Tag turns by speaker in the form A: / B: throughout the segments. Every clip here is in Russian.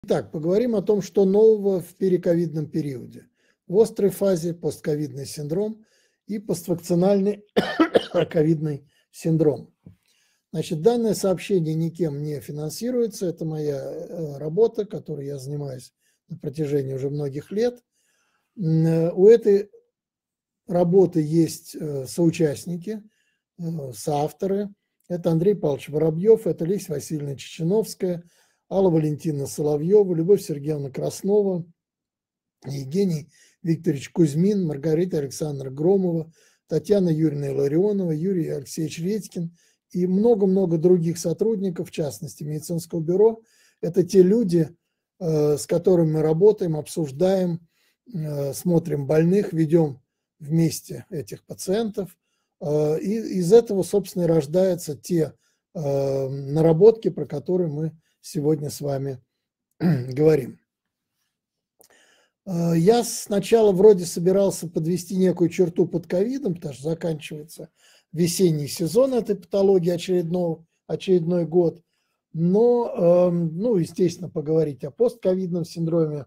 A: Итак, поговорим о том, что нового в перековидном периоде. В острой фазе постковидный синдром и поствакцинальный ковидный синдром. Значит, данное сообщение никем не финансируется. Это моя работа, которой я занимаюсь на протяжении уже многих лет. У этой работы есть соучастники, соавторы. Это Андрей Павлович Воробьев, это Леся Васильевна Чеченовская, Алла Валентиновна Соловьева, Любовь Сергеевна Краснова, Евгений Викторович Кузьмин, Маргарита Александровна Громова, Татьяна Юрьевна Ларионова, Юрий Алексеевич Редькин и много-много других сотрудников, в частности, медицинского бюро. Это те люди, с которыми мы работаем, обсуждаем, смотрим больных, ведем вместе этих пациентов. И из этого, собственно, и рождаются те наработки, про которые мы сегодня с вами говорим. Я сначала вроде собирался подвести некую черту под ковидом, потому что заканчивается весенний сезон этой патологии, очередной год. Но, естественно, поговорить о постковидном синдроме,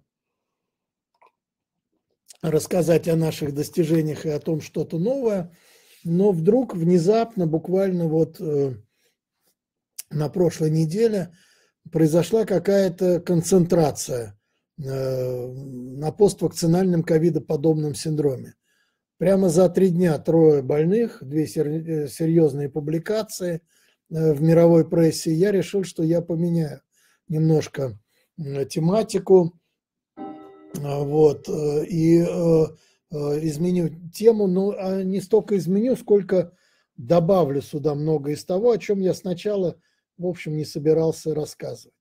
A: рассказать о наших достижениях и о том, что-то новое. Но вдруг, внезапно, буквально вот на прошлой неделе произошла какая-то концентрация на поствакцинальном ковидоподобном синдроме. Прямо за 3 дня 3 больных, 2 серьезные публикации в мировой прессе. Я решил, что я поменяю немножко тематику, вот, и изменю тему, но не столько изменю, сколько добавлю сюда много из того, о чем я сначала, в общем, не собирался рассказывать.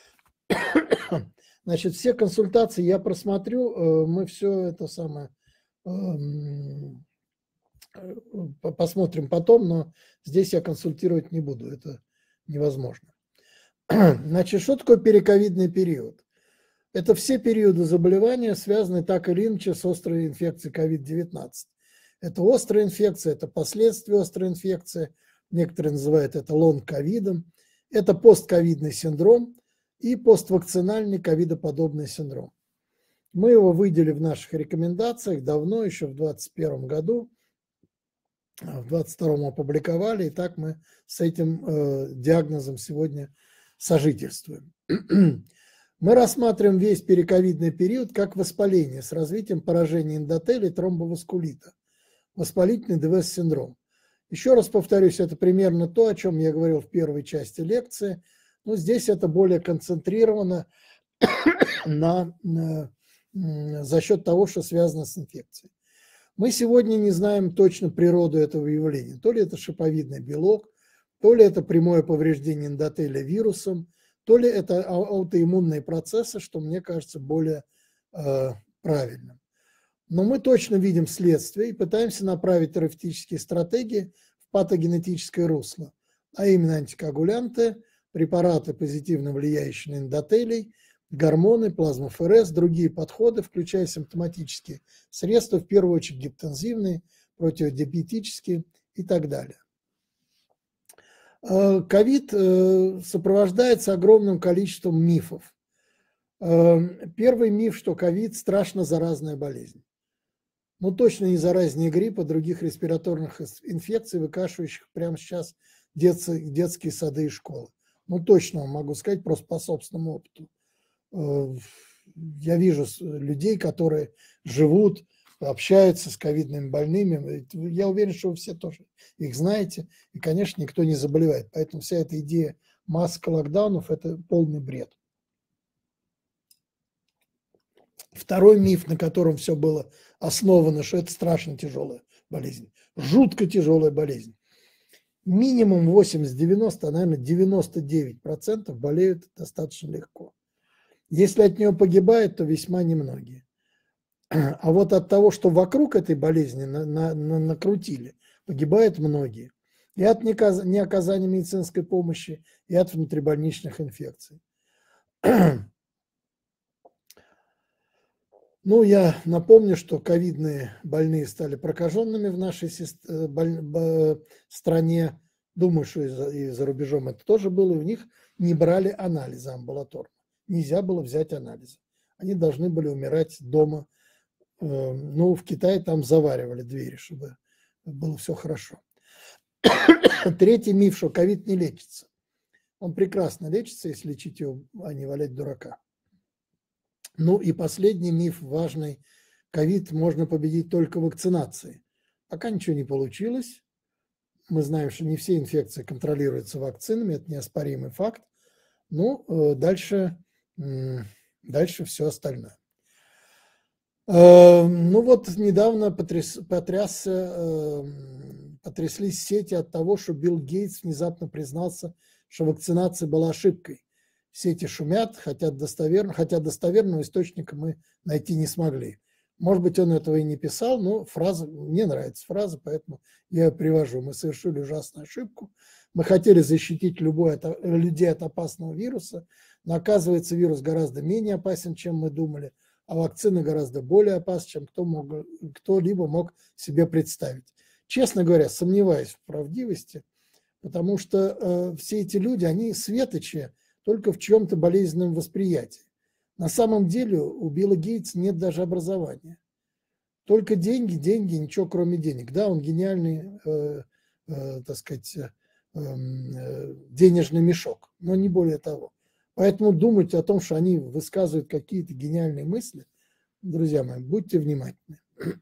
A: Значит, все консультации я просмотрю, мы все это самое посмотрим потом, но здесь я консультировать не буду, это невозможно. Значит, что такое перековидный период? Это все периоды заболевания, связанные так или иначе с острой инфекцией COVID-19. Это острая инфекция, это последствия острой инфекции, некоторые называют это лонг-ковидом, это постковидный синдром и поствакцинальный ковидоподобный синдром. Мы его выделили в наших рекомендациях давно, еще в 2021 году, в 2022 опубликовали, и так мы с этим диагнозом сегодня сожительствуем. Мы рассматриваем весь перековидный период как воспаление с развитием поражения эндотелия и тромбоваскулита, воспалительный ДВС-синдром. Еще раз повторюсь, это примерно то, о чем я говорил в первой части лекции, но здесь это более концентрировано за счет того, что связано с инфекцией. Мы сегодня не знаем точно природу этого явления. То ли это шиповидный белок, то ли это прямое повреждение эндотелия вирусом, то ли это аутоиммунные процессы, что мне кажется более правильным. Но мы точно видим следствие и пытаемся направить терапевтические стратегии в патогенетическое русло, а именно антикоагулянты, препараты, позитивно влияющие на эндотелий, гормоны, плазмоферез, другие подходы, включая симптоматические средства, в первую очередь гипотензивные, противодиабетические и так далее. Ковид сопровождается огромным количеством мифов. Первый миф, что ковид – страшно заразная болезнь. Ну, точно не заразнее гриппа, других респираторных инфекций, выкашивающих прямо сейчас детские сады и школы. Ну, точно вам могу сказать, просто по собственному опыту. Я вижу людей, которые живут, общаются с ковидными больными. Я уверен, что вы все тоже их знаете. И, конечно, никто не заболевает. Поэтому вся эта идея масок, локдаунов – это полный бред. Второй миф, на котором все было основано, что это страшно тяжелая болезнь. Жутко тяжелая болезнь. Минимум 80-90, а, наверное, 99% болеют достаточно легко. Если от нее погибают, то весьма немногие. А вот от того, что вокруг этой болезни накрутили, погибают многие. И от неоказания медицинской помощи, и от внутрибольничных инфекций. Ну, я напомню, что ковидные больные стали прокаженными в нашей стране. Думаю, что и за рубежом это тоже было. И у них не брали анализы амбулаторно. нельзя было взять анализы. Они должны были умирать дома. Ну, в Китае там заваривали двери, чтобы было все хорошо. Третий миф, что ковид не лечится. Он прекрасно лечится, если лечить его, а не валять дурака. Ну и последний миф важный. Ковид можно победить только вакцинацией. Пока ничего не получилось. Мы знаем, что не все инфекции контролируются вакцинами, это неоспоримый факт. Ну, дальше все остальное. Ну вот недавно потряслись сети от того, что Билл Гейтс внезапно признался, что вакцинация была ошибкой. Сети шумят, хотя достоверного источника мы найти не смогли. Может быть, он этого и не писал, но мне нравится фраза, поэтому я ее привожу. Мы совершили ужасную ошибку. Мы хотели защитить людей от опасного вируса, но оказывается, вирус гораздо менее опасен, чем мы думали, а вакцина гораздо более опасна, чем кто-либо мог себе представить. Честно говоря, сомневаюсь в правдивости, потому что все эти люди, они светочи только в чьем-то болезненном восприятии. На самом деле у Билла Гейтса нет даже образования. Только деньги, ничего кроме денег. Да, он гениальный, так сказать, денежный мешок, но не более того. Поэтому думать о том, что они высказывают какие-то гениальные мысли, друзья мои, будьте внимательны.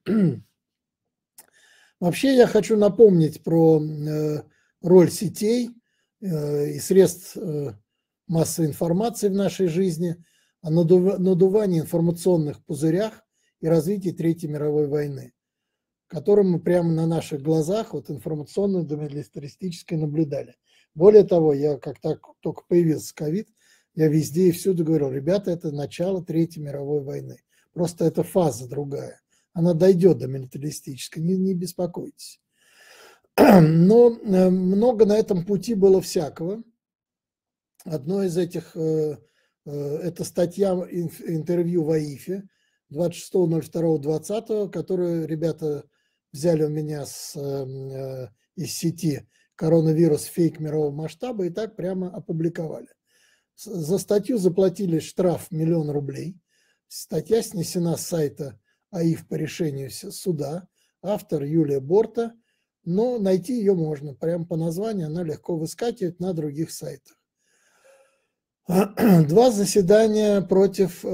A: Вообще я хочу напомнить про роль сетей и средств массовой информации в нашей жизни, о надувании информационных пузырях и развитии Третьей мировой войны, которую мы прямо на наших глазах, вот информационной, милитаристической, наблюдали. Более того, я как только появился ковид, я везде и всюду говорил: ребята, это начало Третьей мировой войны. Просто это фаза другая. Она дойдет до милитаристической, не беспокойтесь. Но много на этом пути было всякого. Одно из этих, это статья, интервью в АИФе 26.02.20, которую ребята взяли у меня из сети «Коронавирус. Фейк мирового масштаба» и так прямо опубликовали. За статью заплатили штраф 1 000 000 рублей. Статья снесена с сайта АИФ по решению суда. Автор Юлия Борта. Но найти ее можно. Прямо по названию она легко выскакивает на других сайтах. 2 заседания против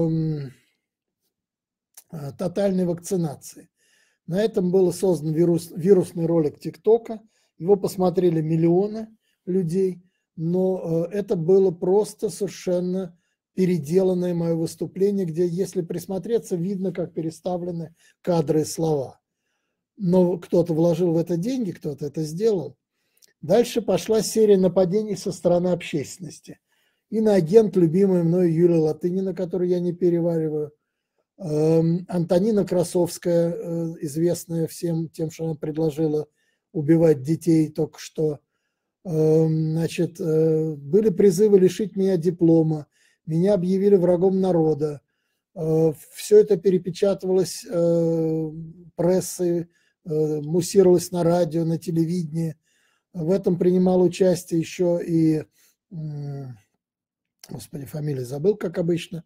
A: тотальной вакцинации. На этом был создан вирусный ролик ТикТока. Его посмотрели миллионы людей. Но это было просто совершенно переделанное мое выступление, где, если присмотреться, видно, как переставлены кадры и слова. Но кто-то вложил в это деньги, кто-то это сделал. Дальше пошла серия нападений со стороны общественности. Иноагент, любимая мною Юлия Латынина, которую я не перевариваю. Антонина Красовская, известная всем тем, что она предложила убивать детей только что. Значит, были призывы лишить меня диплома, меня объявили врагом народа. Все это перепечатывалось прессой, муссировалось на радио, на телевидении. В этом принимал участие еще и, господи, фамилию забыл, как обычно,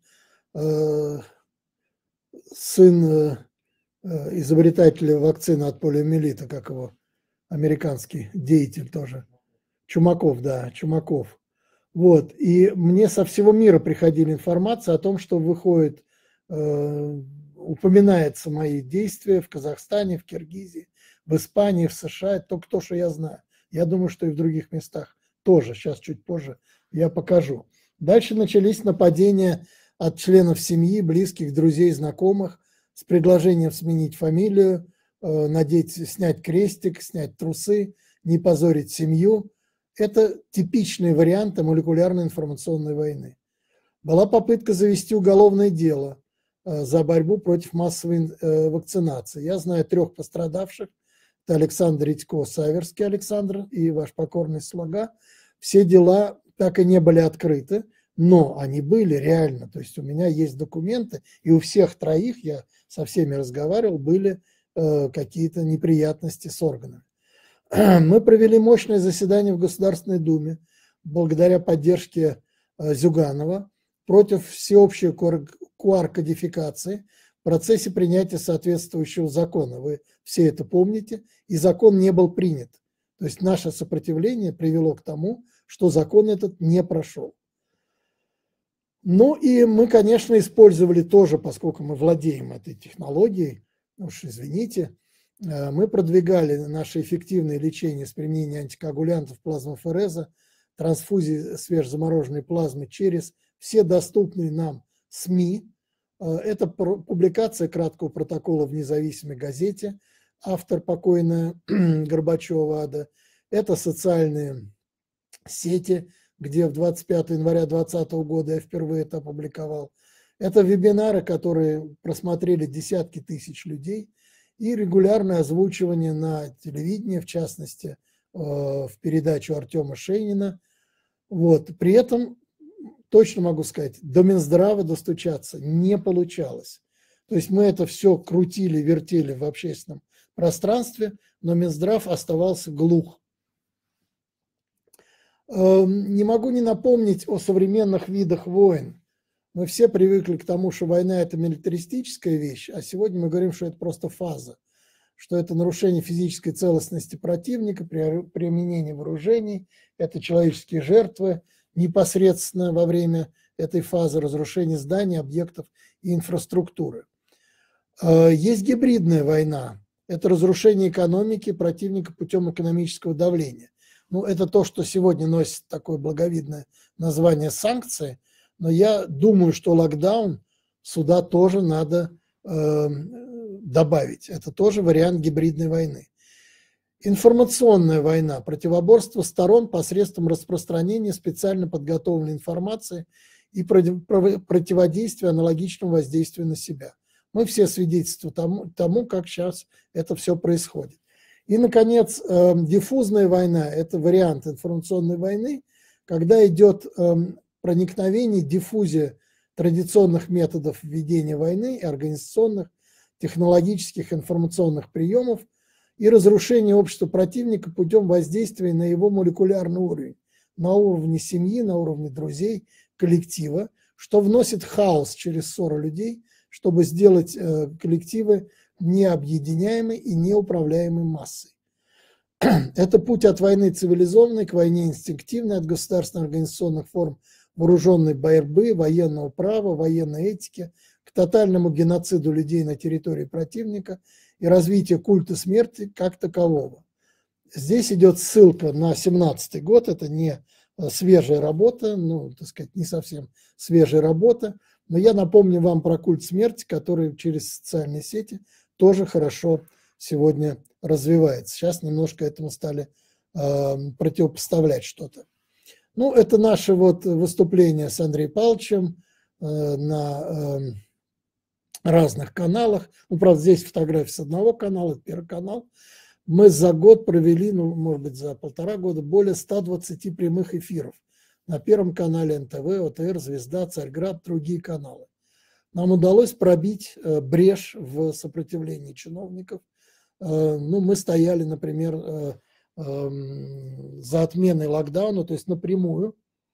A: сын изобретателя вакцины от полиомиелита, как его, американский деятель тоже. Чумаков, да, Чумаков. Вот. И мне со всего мира приходила информация о том, что выходит, упоминаются мои действия в Казахстане, в Киргизии, в Испании, в США. Это только то, что я знаю. Я думаю, что и в других местах тоже. Сейчас чуть позже я покажу. Дальше начались нападения от членов семьи, близких, друзей, знакомых с предложением сменить фамилию, снять крестик, снять трусы, не позорить семью. Это типичные варианты молекулярной информационной войны. Была попытка завести уголовное дело за борьбу против массовой вакцинации. Я знаю 3 пострадавших. Это Александр Редько, Саверский Александр и ваш покорный слуга. Все дела так и не были открыты, но они были реально. То есть у меня есть документы, и у всех 3, я со всеми разговаривал, были какие-то неприятности с органами. Мы провели мощное заседание в Государственной Думе благодаря поддержке Зюганова. против всеобщей QR-кодификации в процессе принятия соответствующего закона. Вы все это помните, и закон не был принят. То есть наше сопротивление привело к тому, что закон этот не прошел. Ну и мы, конечно, использовали тоже, поскольку мы владеем этой технологией, уж извините, мы продвигали наше эффективное лечение с применением антикоагулянтов, плазмофереза, трансфузии свежезамороженной плазмы через все доступные нам СМИ. Это публикация краткого протокола в независимой газете, автор покойная Горбачева Ада. Это социальные сети, где в 25 января 2020 года я впервые это опубликовал. Это вебинары, которые просмотрели десятки тысяч людей, и регулярное озвучивание на телевидении, в частности, в передачу Артема Шейнина. Вот. При этом, точно могу сказать, до Минздрава достучаться не получалось. То есть мы это все крутили, вертели в общественном пространстве, но Минздрав оставался глух. Не могу не напомнить о современных видах войн. Мы все привыкли к тому, что война – это милитаристическая вещь, а сегодня мы говорим, что это просто фаза, что это нарушение физической целостности противника, применение вооружений, это человеческие жертвы непосредственно во время этой фазы, разрушение зданий, объектов и инфраструктуры. Есть гибридная война, это разрушение экономики противника путем экономического давления. Ну, это то, что сегодня носит такое благовидное название санкции, но я думаю, что локдаун сюда тоже надо добавить. Это тоже вариант гибридной войны. Информационная война, противоборство сторон посредством распространения специально подготовленной информации и противодействия аналогичному воздействию на себя. Мы все свидетельствуем тому, как сейчас это все происходит. И, наконец, диффузная война – это вариант информационной войны, когда идет проникновение, диффузия традиционных методов ведения войны и организационных, технологических, информационных приемов и разрушение общества противника путем воздействия на его молекулярный уровень, на уровне семьи, на уровне друзей, коллектива, что вносит хаос через ссору людей, чтобы сделать коллективы необъединяемой и неуправляемой массой. Это путь от войны цивилизованной к войне инстинктивной, от государственно-организационных форм вооруженной борьбы, военного права, военной этики, к тотальному геноциду людей на территории противника и развитию культа смерти как такового. Здесь идет ссылка на 17-й год, это не свежая работа, ну, так сказать, не совсем свежая работа, но я напомню вам про культ смерти, который через социальные сети тоже хорошо сегодня развивается. Сейчас немножко этому стали противопоставлять что-то. Ну, это наше вот выступление с Андреем Павловичем на разных каналах. Ну, правда, здесь фотографии с одного канала, это Первый канал. Мы за год провели, ну, может быть, за 1,5 года, более 120 прямых эфиров на Первом канале НТВ, ОТР, Звезда, Царьград, другие каналы. Нам удалось пробить брешь в сопротивлении чиновников. Ну, мы стояли, например, за отменой локдауна, то есть напрямую.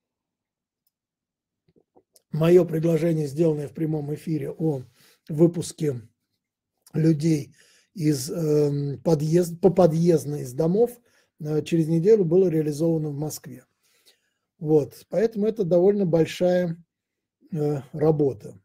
A: Мое предложение, сделанное в прямом эфире о выпуске людей из подъездно из домов, через неделю было реализовано в Москве. Вот, поэтому это довольно большая работа.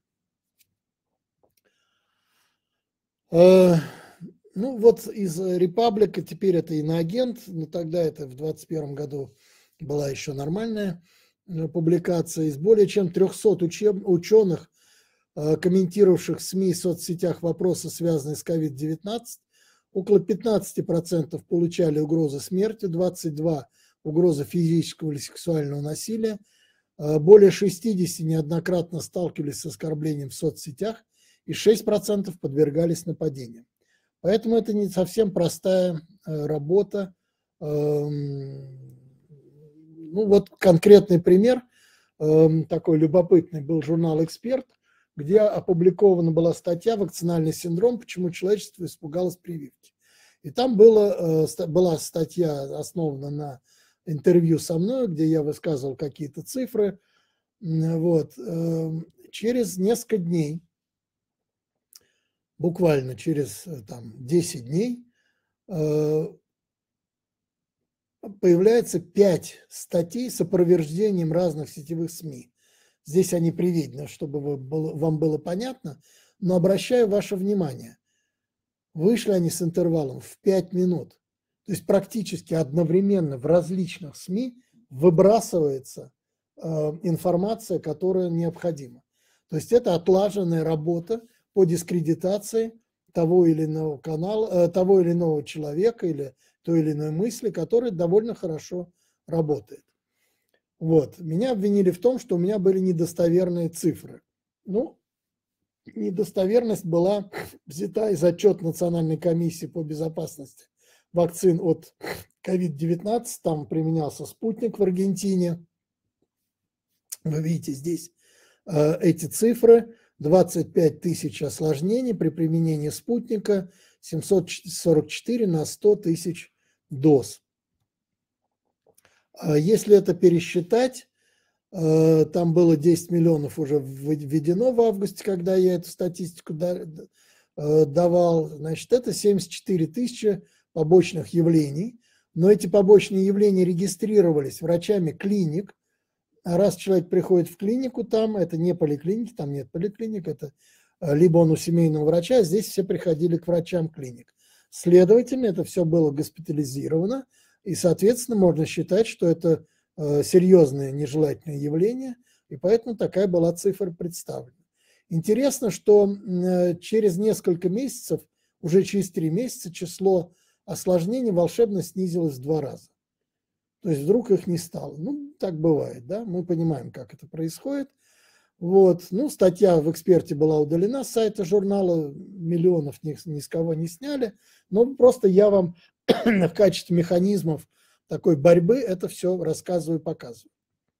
A: Ну вот из Репаблика теперь это иноагент, но тогда это в 2021 году была еще нормальная публикация. Из более чем 300 ученых, комментировавших в СМИ и соцсетях вопросы, связанные с COVID-19, около 15% получали угрозы смерти, 22% угрозы физического или сексуального насилия, более 60% неоднократно сталкивались с оскорблением в соцсетях и 6% подвергались нападениям. Поэтому это не совсем простая работа. Ну вот конкретный пример, такой любопытный, был журнал «Эксперт», где опубликована была статья «Вакцинальный синдром. Почему человечество испугалось прививки». И там была статья, основана на интервью со мной, где я высказывал какие-то цифры. Вот. Через несколько дней, буквально через там, 10 дней, появляется 5 статей с опроверждением разных сетевых СМИ. Здесь они приведены, чтобы вам было понятно, но обращаю ваше внимание, вышли они с интервалом в 5 минут. То есть практически одновременно в различных СМИ выбрасывается информация, которая необходима. То есть это отлаженная работа по дискредитации того или иного канала, того или иного человека или той или иной мысли, которая довольно хорошо работает. Вот. Меня обвинили в том, что у меня были недостоверные цифры. Ну, недостоверность была взята из отчета Национальной комиссии по безопасности вакцин от COVID-19. Там применялся спутник в Аргентине. Вы видите здесь эти цифры. 25 тысяч осложнений при применении спутника, 744 на 100 тысяч доз. Если это пересчитать, там было 10 миллионов уже введено в августе, когда я эту статистику давал, значит, это 74 тысячи побочных явлений, но эти побочные явления регистрировались врачами клиник, а раз человек приходит в клинику, там это не поликлиники, там нет поликлиник, это либо он у семейного врача, а здесь все приходили к врачам клиник. Следовательно, это все было госпитализировано, и, соответственно, можно считать, что это серьезное нежелательное явление, и поэтому такая была цифра представлена. Интересно, что через несколько месяцев, уже через 3 месяца, число осложнений волшебно снизилось в 2 раза. То есть вдруг их не стало. Ну, так бывает, да, мы понимаем, как это происходит. Вот, ну, статья в «Эксперте» была удалена с сайта журнала, миллионов ни с кого не сняли, но просто я вам в качестве механизмов такой борьбы это все рассказываю, показываю.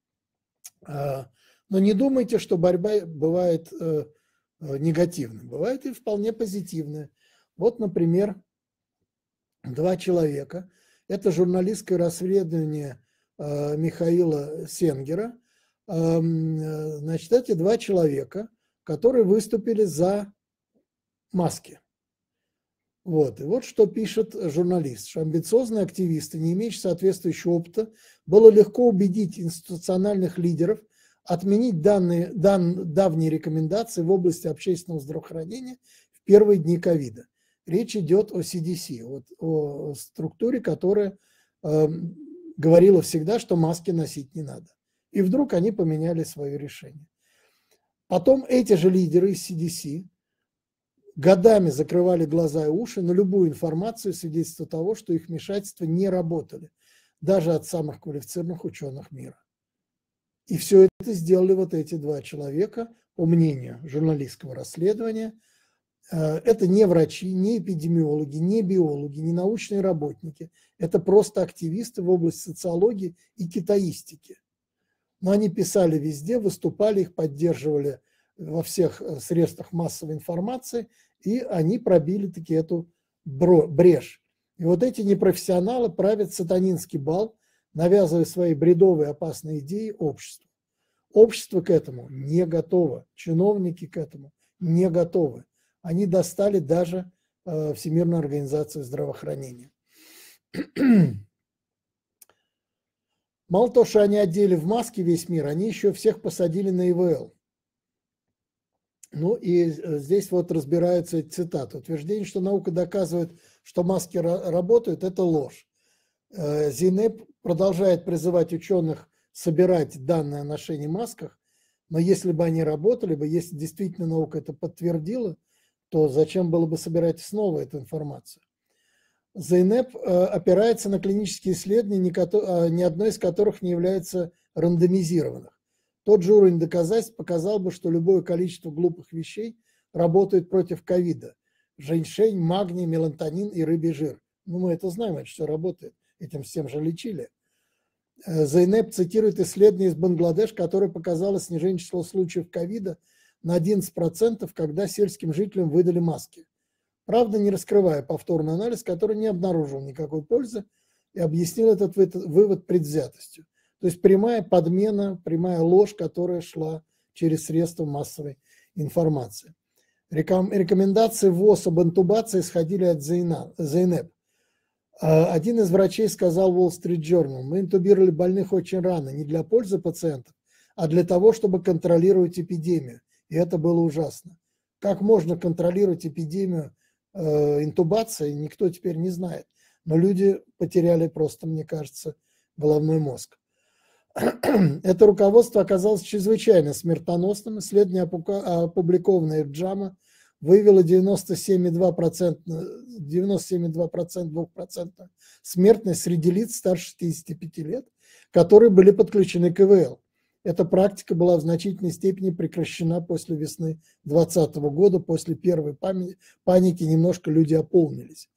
A: Но не думайте, что борьба бывает негативной, бывает и вполне позитивная. Вот, например, 2 человека, это журналистское расследование Михаила Сенгера. Значит, эти 2 человека, которые выступили за маски. Вот. И вот что пишет журналист, что амбициозные активисты, не имеющие соответствующего опыта, было легко убедить институциональных лидеров отменить давние рекомендации в области общественного здравоохранения в первые дни ковида. Речь идет о CDC, о структуре, которая говорила всегда, что маски носить не надо. И вдруг они поменяли свое решение. Потом эти же лидеры из CDC годами закрывали глаза и уши на любую информацию, свидетельство того, что их вмешательства не работали, даже от самых квалифицированных ученых мира. И все это сделали вот эти 2 человека, по мнению журналистского расследования. Это не врачи, не эпидемиологи, не биологи, не научные работники. Это просто активисты в области социологии и китаистики. Но они писали везде, выступали, их поддерживали во всех средствах массовой информации, и они пробили таки эту брешь. И вот эти непрофессионалы правят сатанинский бал, навязывая свои бредовые опасные идеи обществу. Общество к этому не готово, чиновники к этому не готовы. Они достали даже Всемирную организацию здравоохранения. Мало того, что они одели в маски весь мир, они еще всех посадили на ИВЛ. Ну и здесь вот разбираются эти цитаты. Утверждение, что наука доказывает, что маски работают, это ложь. ЗИНЭП продолжает призывать ученых собирать данные о ношении масках, но если бы они работали бы, если действительно наука это подтвердила, то зачем было бы собирать снова эту информацию? ЗИНЭП опирается на клинические исследования, ни одно из которых не является рандомизированным. Тот же уровень доказательств показал бы, что любое количество глупых вещей работает против ковида. Женьшень, магний, мелатонин и рыбий жир. Ну, мы это знаем, это все работает. Этим всем же лечили. ЗИНЭП цитирует исследование из Бангладеш, которое показало снижение числа случаев ковида на 11%, когда сельским жителям выдали маски. Правда, не раскрывая повторный анализ, который не обнаружил никакой пользы и объяснил этот вывод предвзятостью. То есть прямая подмена, прямая ложь, которая шла через средства массовой информации. Рекомендации ВОЗ об интубации исходили от Зейнеп. Один из врачей сказал Wall Street Journal: мы интубировали больных очень рано, не для пользы пациентов, а для того, чтобы контролировать эпидемию. И это было ужасно. Как можно контролировать эпидемию интубацией, никто теперь не знает. Но люди потеряли просто, мне кажется, головной мозг. Это руководство оказалось чрезвычайно смертоносным. Исследование, опубликованное в JAMA, выявило 97,2% смертность среди лиц старше 65 лет, которые были подключены к ИВЛ. Эта практика была в значительной степени прекращена после весны 2020 года. После первой паники немножко люди опомнились.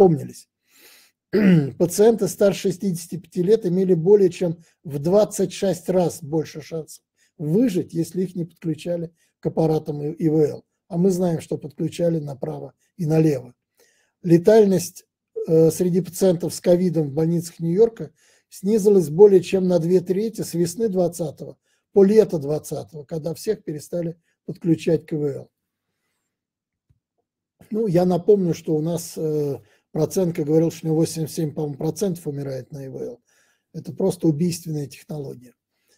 A: Пациенты старше 65 лет имели более чем в 26 раз больше шансов выжить, если их не подключали к аппаратам ИВЛ. А мы знаем, что подключали направо и налево. Летальность среди пациентов с ковидом в больницах Нью-Йорка снизилась более чем на 2/3 с весны 2020 по лето 2020, когда всех перестали подключать к ИВЛ. Ну, я напомню, что у нас Проценко говорил, что у него 87%, по-моему, умирает на ИВЛ. Это просто убийственная технология.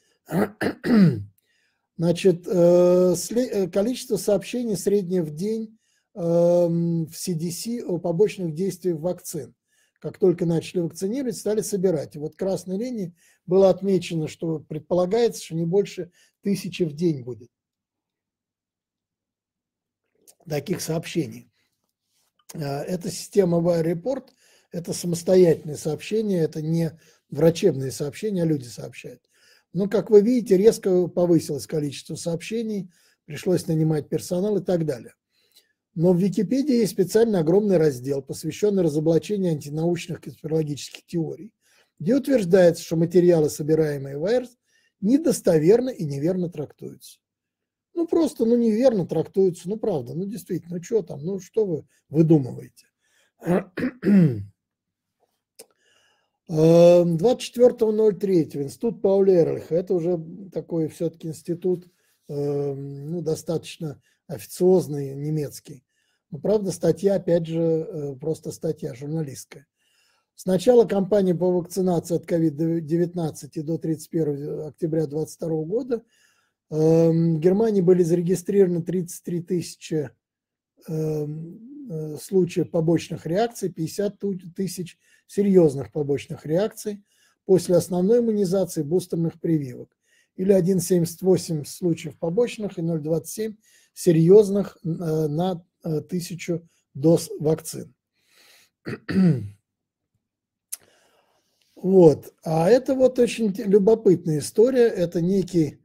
A: Значит, количество сообщений среднее в день в CDC о побочных действиях вакцин. Как только начали вакцинировать, стали собирать. И вот красной линией было отмечено, что предполагается, что не больше 1000 в день будет таких сообщений. Это система WireReport, это самостоятельные сообщения, это не врачебные сообщения, а люди сообщают. Но, как вы видите, резко повысилось количество сообщений, пришлось нанимать персонал и так далее. Но в Википедии есть специально огромный раздел, посвященный разоблачению антинаучных конспирологических теорий, где утверждается, что материалы, собираемые Wired, недостоверно и неверно трактуются. Ну, просто, неверно трактуются, правда, действительно, что там, что вы выдумываете. 24.03 Институт Пауля Эрлиха, это уже такой все-таки институт, достаточно официозный, немецкий. Но, правда, статья, опять же, просто статья журналистская. С начала кампании по вакцинации от COVID-19 и до 31 октября 2022 года в Германии были зарегистрированы 33 тысячи случаев побочных реакций, 50 тысяч серьезных побочных реакций после основной иммунизации бустерных прививок, или 1,78 случаев побочных и 0,27 серьезных на 1000 доз вакцин. Вот. А это вот очень любопытная история. Это некий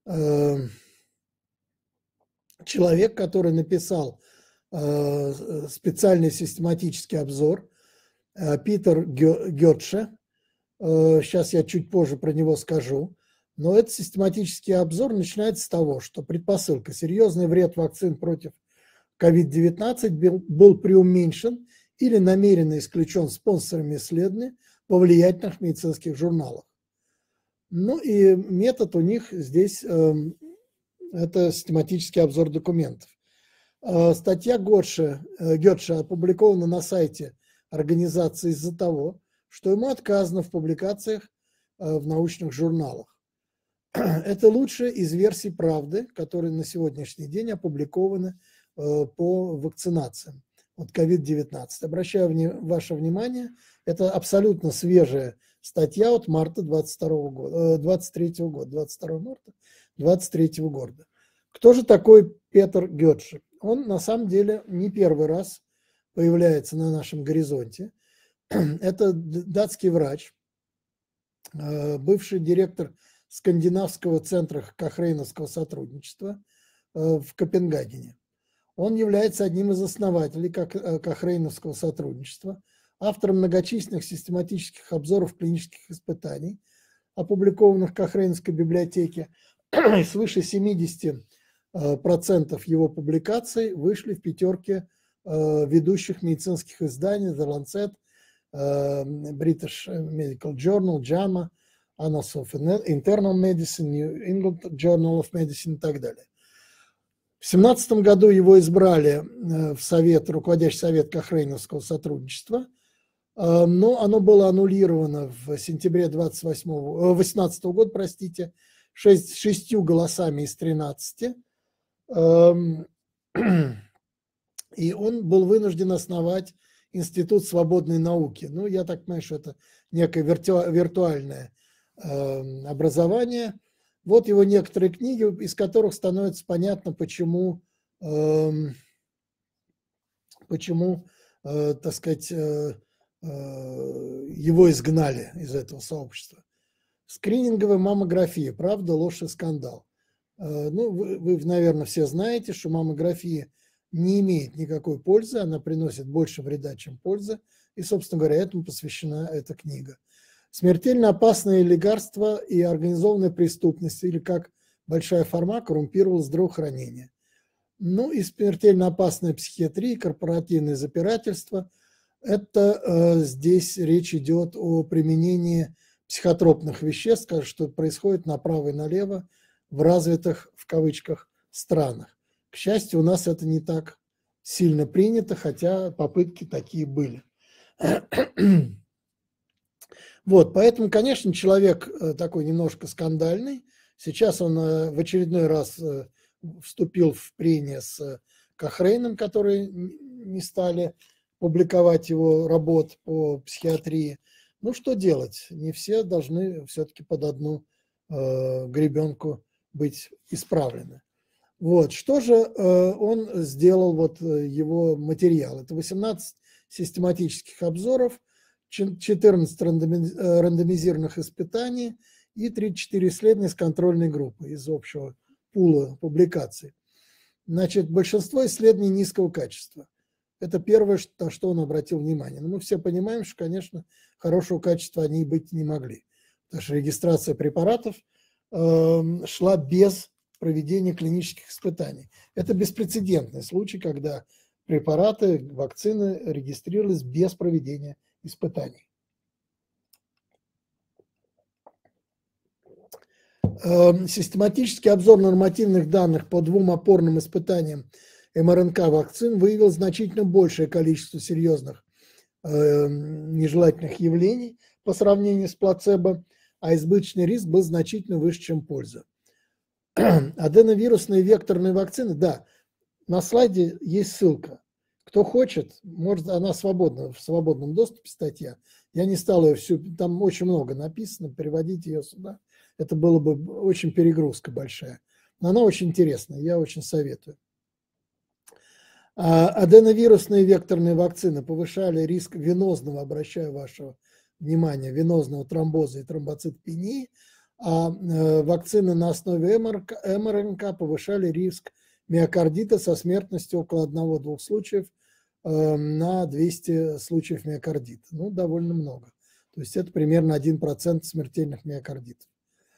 A: человек, который написал специальный систематический обзор, Питер Гетше. Сейчас я чуть позже про него скажу. Но этот систематический обзор начинается с того, что предпосылка: серьезный вред вакцин против COVID-19 был преуменьшен или намеренно исключен спонсорами исследований во влиятельных медицинских журналах. Ну и метод у них здесь это систематический обзор документов. Статья Гетше опубликована на сайте организации из-за того, что ему отказано в публикациях в научных журналах. Это лучшая из версий правды, которые на сегодняшний день опубликованы по вакцинациям от COVID-19. Обращаю ваше внимание, это абсолютно свежая статья от марта 23 года, 22 марта 23 года. Кто же такой Питер Гетше? Он на самом деле не первый раз появляется на нашем горизонте. Это датский врач, бывший директор Скандинавского центра Кохрейновского сотрудничества в Копенгагене. Он является одним из основателей Кохрейновского сотрудничества, автором многочисленных систематических обзоров клинических испытаний, опубликованных в Кохрейновской библиотеке. Свыше 70% его публикаций вышли в пятерке ведущих медицинских изданий: The Lancet, British Medical Journal, JAMA, Annals of Internal Medicine, New England Journal of Medicine и так далее. В 2017 году его избрали в совет, руководящий совет Кохрейновского сотрудничества, но оно было аннулировано в сентябре 2018 года, простите, 6 голосами из 13. И он был вынужден основать Институт свободной науки. Ну, я так понимаю, что это некое виртуальное образование. Вот его некоторые книги, из которых становится понятно, почему так сказать, его изгнали из этого сообщества. Скрининговая маммография. Правда, ложь и скандал. Ну, вы, наверное, все знаете, что маммография не имеет никакой пользы, она приносит больше вреда, чем пользы. И, собственно говоря, этому посвящена эта книга. Смертельно опасные лекарства и организованная преступность, или как большая фарма коррумпировала здравоохранение. Ну и смертельно опасная психиатрия, корпоративное запирательство. Это здесь речь идет о применении психотропных веществ, что происходит направо и налево в развитых, в кавычках, странах. К счастью, у нас это не так сильно принято, хотя попытки такие были. Вот, поэтому, конечно, человек такой немножко скандальный. Сейчас он в очередной раз вступил в прения с Кохрейном, которые не стали публиковать его работ по психиатрии. Ну, что делать? Не все должны все-таки под одну гребенку быть исправлены. Вот. Что же он сделал, вот его материал? Это 18 систематических обзоров, 14 рандомизированных испытаний и 34 исследования с контрольной группы из общего пула публикаций. Значит, большинство исследований низкого качества. Это первое, на что он обратил внимание. Но мы все понимаем, что, конечно, хорошего качества они и быть не могли. Потому что регистрация препаратов шла без проведения клинических испытаний. Это беспрецедентный случай, когда препараты, вакцины регистрировались без проведения испытаний. Систематический обзор нормативных данных по 2 опорным испытаниям МРНК-вакцин выявил значительно большее количество серьезных нежелательных явлений по сравнению с плацебо, а избыточный риск был значительно выше, чем польза. Аденовирусные векторные вакцины, да, на слайде есть ссылка. Кто хочет, может, она свободна, в свободном доступе статья. Я не стал ее всю, там очень много написано, переводить ее сюда. Это было бы очень перегрузка большая. Но она очень интересная, я очень советую. Аденовирусные векторные вакцины повышали риск венозного, обращаю ваше внимание, венозного тромбоза и тромбоцитопении, а вакцины на основе МРНК повышали риск миокардита со смертностью около 1-2 случаев на 200 случаев миокардита. Ну, довольно много. То есть это примерно 1% смертельных миокардитов.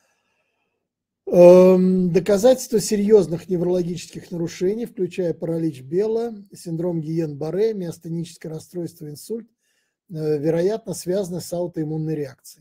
A: Доказательства серьезных неврологических нарушений, включая паралич Белла, синдром Гиен-Барре, миостеническое расстройство, инсульт, вероятно, связаны с аутоиммунной реакцией.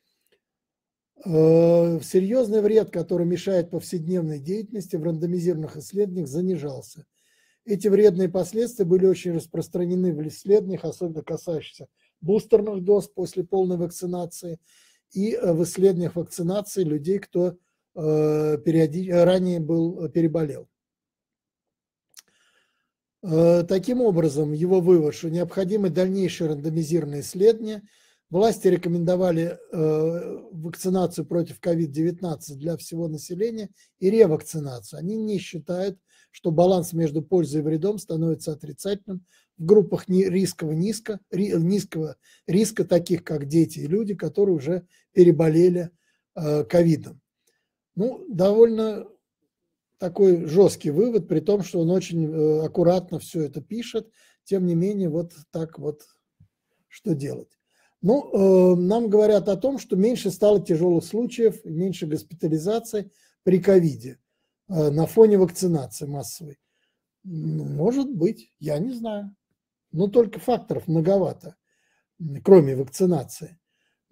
A: Серьезный вред, который мешает повседневной деятельности, в рандомизированных исследованиях занижался. Эти вредные последствия были очень распространены в исследованиях, особенно касающихся бустерных доз после полной вакцинации и в исследованиях вакцинации людей, кто ранее переболел. Таким образом, его вывод, что необходимы дальнейшие рандомизированные исследования. Власти рекомендовали вакцинацию против COVID-19 для всего населения и ревакцинацию. Они не считают, что баланс между пользой и вредом становится отрицательным в группах низкого риска, таких как дети и люди, которые уже переболели ковидом. Ну, довольно такой жесткий вывод, при том, что он очень аккуратно все это пишет. Тем не менее, вот так вот что делать. Ну, нам говорят о том, что меньше стало тяжелых случаев, меньше госпитализаций при ковиде на фоне вакцинации массовой. Может быть, я не знаю. Но только факторов многовато, кроме вакцинации.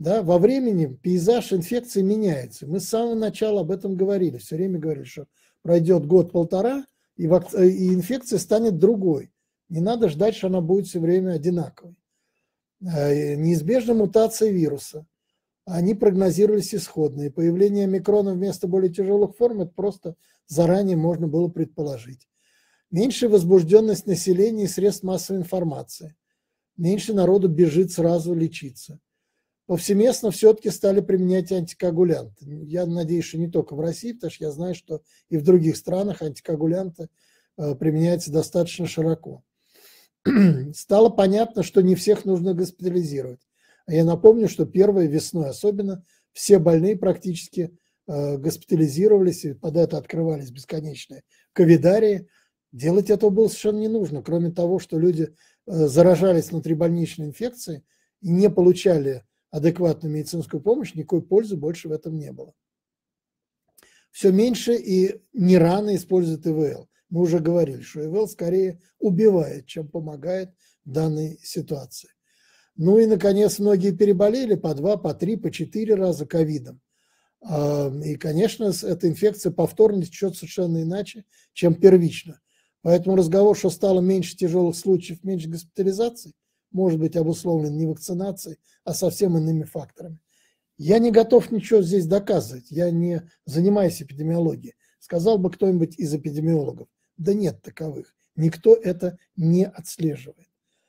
A: Да, во времени пейзаж инфекции меняется. Мы с самого начала об этом говорили, все время говорили, что пройдет год-полтора, и инфекция станет другой. Не надо ждать, что она будет все время одинаковой. Неизбежна мутация вируса. Они прогнозировались исходно. И появление омикрона вместо более тяжелых форм, это просто заранее можно было предположить. Меньшая возбужденность населения и средств массовой информации. Меньше народу бежит сразу лечиться. Повсеместно все-таки стали применять антикоагулянты. Я надеюсь, что не только в России, потому что я знаю, что и в других странах антикоагулянты применяются достаточно широко. Стало понятно, что не всех нужно госпитализировать. А я напомню, что первой весной особенно все больные практически госпитализировались, и под это открывались бесконечные ковидарии. Делать этого было совершенно не нужно. Кроме того, что люди заражались внутрибольничной инфекцией и не получали адекватную медицинскую помощь, никакой пользы больше в этом не было. Все меньше и не рано используют ИВЛ. Мы уже говорили, что ИВЛ скорее убивает, чем помогает в данной ситуации. Ну и, наконец, многие переболели по 2, по 3, по 4 раза ковидом. И, конечно, эта инфекция повторно течет совершенно иначе, чем первично. Поэтому разговор, что стало меньше тяжелых случаев, меньше госпитализаций, может быть обусловлен не вакцинацией, а совсем иными факторами. Я не готов ничего здесь доказывать, я не занимаюсь эпидемиологией. Сказал бы кто-нибудь из эпидемиологов. Да нет таковых. Никто это не отслеживает.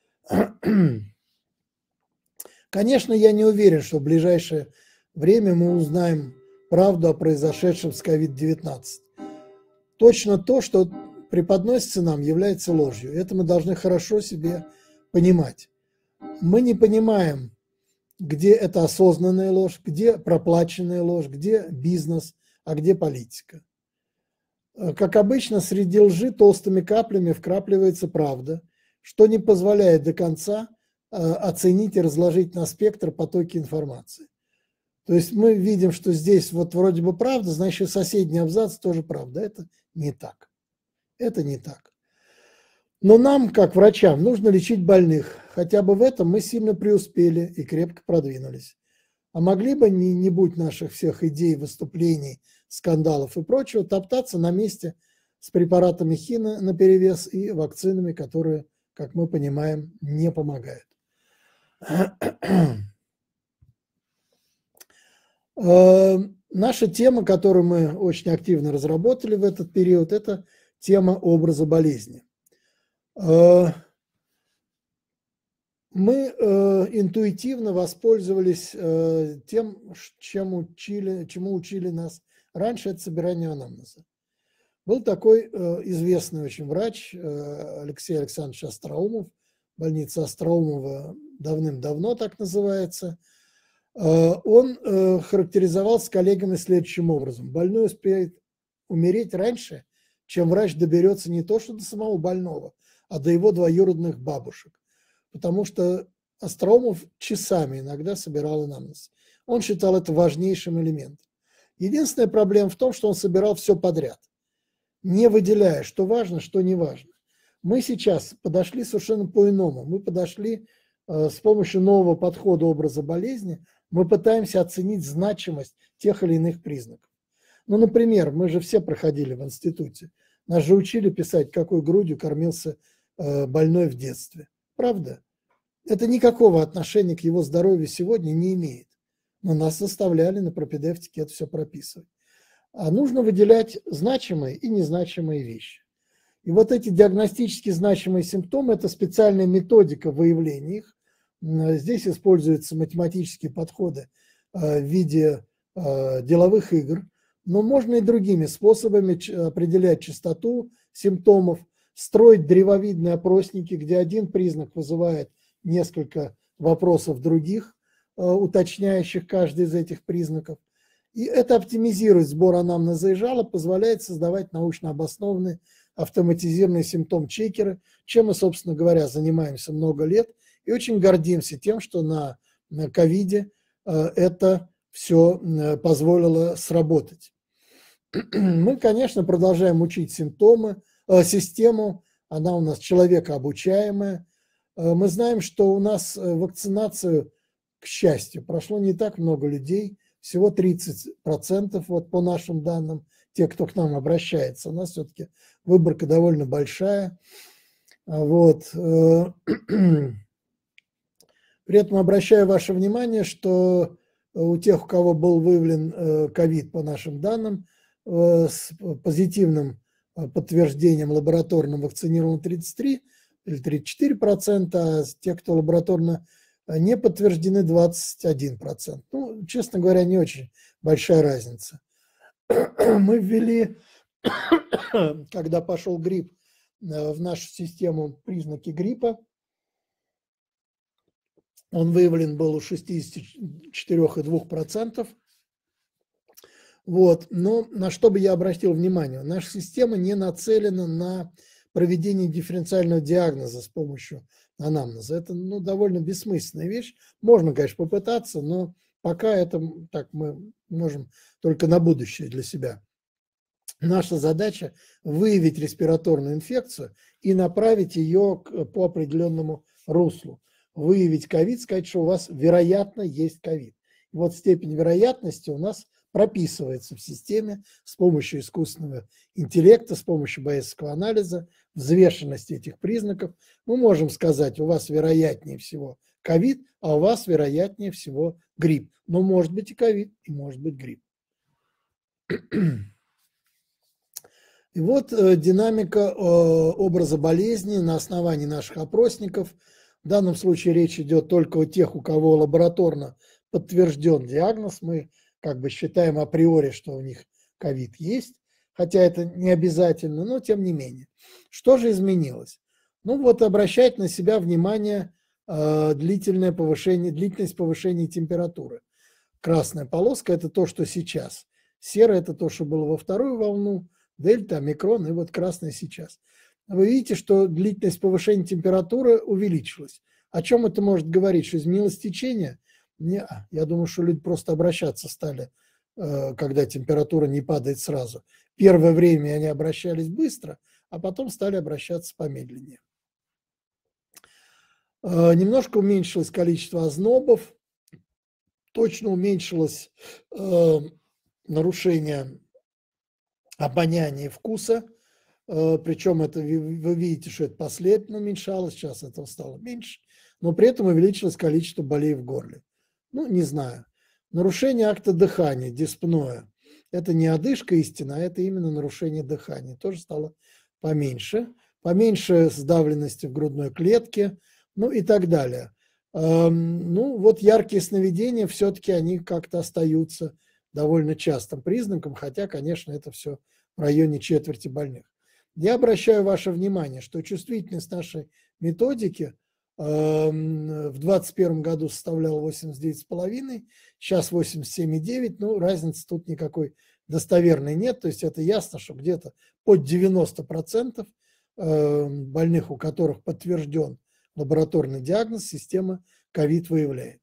A: Конечно, я не уверен, что в ближайшее время мы узнаем правду о произошедшем с COVID-19. Точно то, что преподносится нам, является ложью. Это мы должны хорошо себе понимать. Мы не понимаем, где это осознанная ложь, где проплаченная ложь, где бизнес, а где политика. Как обычно, среди лжи толстыми каплями вкрапливается правда, что не позволяет до конца оценить и разложить на спектр потоки информации. То есть мы видим, что здесь вот вроде бы правда, значит соседний абзац тоже правда. Это не так. Это не так. Но нам, как врачам, нужно лечить больных. Хотя бы в этом мы сильно преуспели и крепко продвинулись. А могли бы, не будь наших всех идей, выступлений, скандалов и прочего, топтаться на месте с препаратами хина наперевес и вакцинами, которые, как мы понимаем, не помогают. Наша тема, которую мы очень активно разработали в этот период, это тема образа болезни. Мы интуитивно воспользовались тем, чему учили нас раньше, это собирание анамнеза. Был такой известный очень врач Алексей Александрович Остроумов, больница Остроумова давным-давно так называется. Он характеризовал с коллегами следующим образом. Больной успеет умереть раньше, чем врач доберется не то что до самого больного, а до его двоюродных бабушек. Потому что Остроумов часами иногда собирал анамнез. Он считал это важнейшим элементом. Единственная проблема в том, что он собирал все подряд, не выделяя, что важно, что не важно. Мы сейчас подошли совершенно по-иному. Мы подошли с помощью нового подхода образа болезни, мы пытаемся оценить значимость тех или иных признаков. Ну, например, мы же все проходили в институте. Нас же учили писать, какой грудью кормился больной в детстве. Правда? Это никакого отношения к его здоровью сегодня не имеет. Но нас заставляли на пропедевтике это все прописывать. А нужно выделять значимые и незначимые вещи. И вот эти диагностически значимые симптомы – это специальная методика выявления их. Здесь используются математические подходы в виде деловых игр, но можно и другими способами определять частоту симптомов, строить древовидные опросники, где один признак вызывает несколько вопросов других, уточняющих каждый из этих признаков. И это оптимизирует сбор анамнеза и жалоб, позволяет создавать научно обоснованные автоматизированные симптом-чекеры, чем мы, собственно говоря, занимаемся много лет и очень гордимся тем, что на ковиде это все позволило сработать. Мы, конечно, продолжаем учить систему, она у нас человекообучаемая. Мы знаем, что у нас вакцинацию к счастью, прошло не так много людей, всего 30%, вот по нашим данным, те, кто к нам обращается. У нас все-таки выборка довольно большая. Вот. При этом обращаю ваше внимание, что у тех, у кого был выявлен ковид по нашим данным, с позитивным подтверждением лабораторно вакцинировано 33 или 34%, а те, кто лабораторно не подтверждены, 21%. Ну, честно говоря, не очень большая разница. Мы ввели, когда пошел грипп, в нашу систему признаки гриппа. Он выявлен был у 64,2%. Вот. Но на что бы я обратил внимание, наша система не нацелена на проведение дифференциального диагноза с помощью анамнеза. Это довольно бессмысленная вещь. Можно, конечно, попытаться, но пока это так мы можем только на будущее для себя. Наша задача выявить респираторную инфекцию и направить ее по определенному руслу. Выявить ковид, сказать, что у вас, вероятно, есть ковид. Вот степень вероятности у нас прописывается в системе с помощью искусственного интеллекта, с помощью байесовского анализа, взвешенности этих признаков. Мы можем сказать, у вас вероятнее всего ковид, а у вас вероятнее всего грипп. Но может быть и ковид, и может быть грипп. И вот динамика образа болезни на основании наших опросников. В данном случае речь идет только о тех, у кого лабораторно подтвержден диагноз. Мы как бы считаем априори, что у них ковид есть, хотя это не обязательно, но тем не менее. Что же изменилось? Ну вот обращать на себя внимание длительность повышения температуры. Красная полоска – это то, что сейчас. Серая – это то, что было во вторую волну. Дельта, омикрон и вот красный сейчас. Вы видите, что длительность повышения температуры увеличилась. О чем это может говорить? Что изменилось течение? Не, я думаю, что люди просто обращаться стали, когда температура не падает сразу. Первое время они обращались быстро, а потом стали обращаться помедленнее. Немножко уменьшилось количество ознобов, точно уменьшилось нарушение обоняния и вкуса, причем это вы видите, что это последовательно уменьшалось, сейчас этого стало меньше, но при этом увеличилось количество болей в горле. Ну, не знаю. Нарушение акта дыхания, диспноя. Это не одышка истина, а это именно нарушение дыхания. Тоже стало поменьше. Поменьше сдавленности в грудной клетке, ну и так далее. Ну, вот яркие сновидения все-таки они как-то остаются довольно частым признаком, хотя, конечно, это все в районе четверти больных. Я обращаю ваше внимание, что чувствительность нашей методики в 2021 году составляла 89,5, сейчас 87,9, ну, разницы тут никакой достоверной нет, то есть это ясно, что где-то под 90% больных, у которых подтвержден лабораторный диагноз, система ковид выявляет.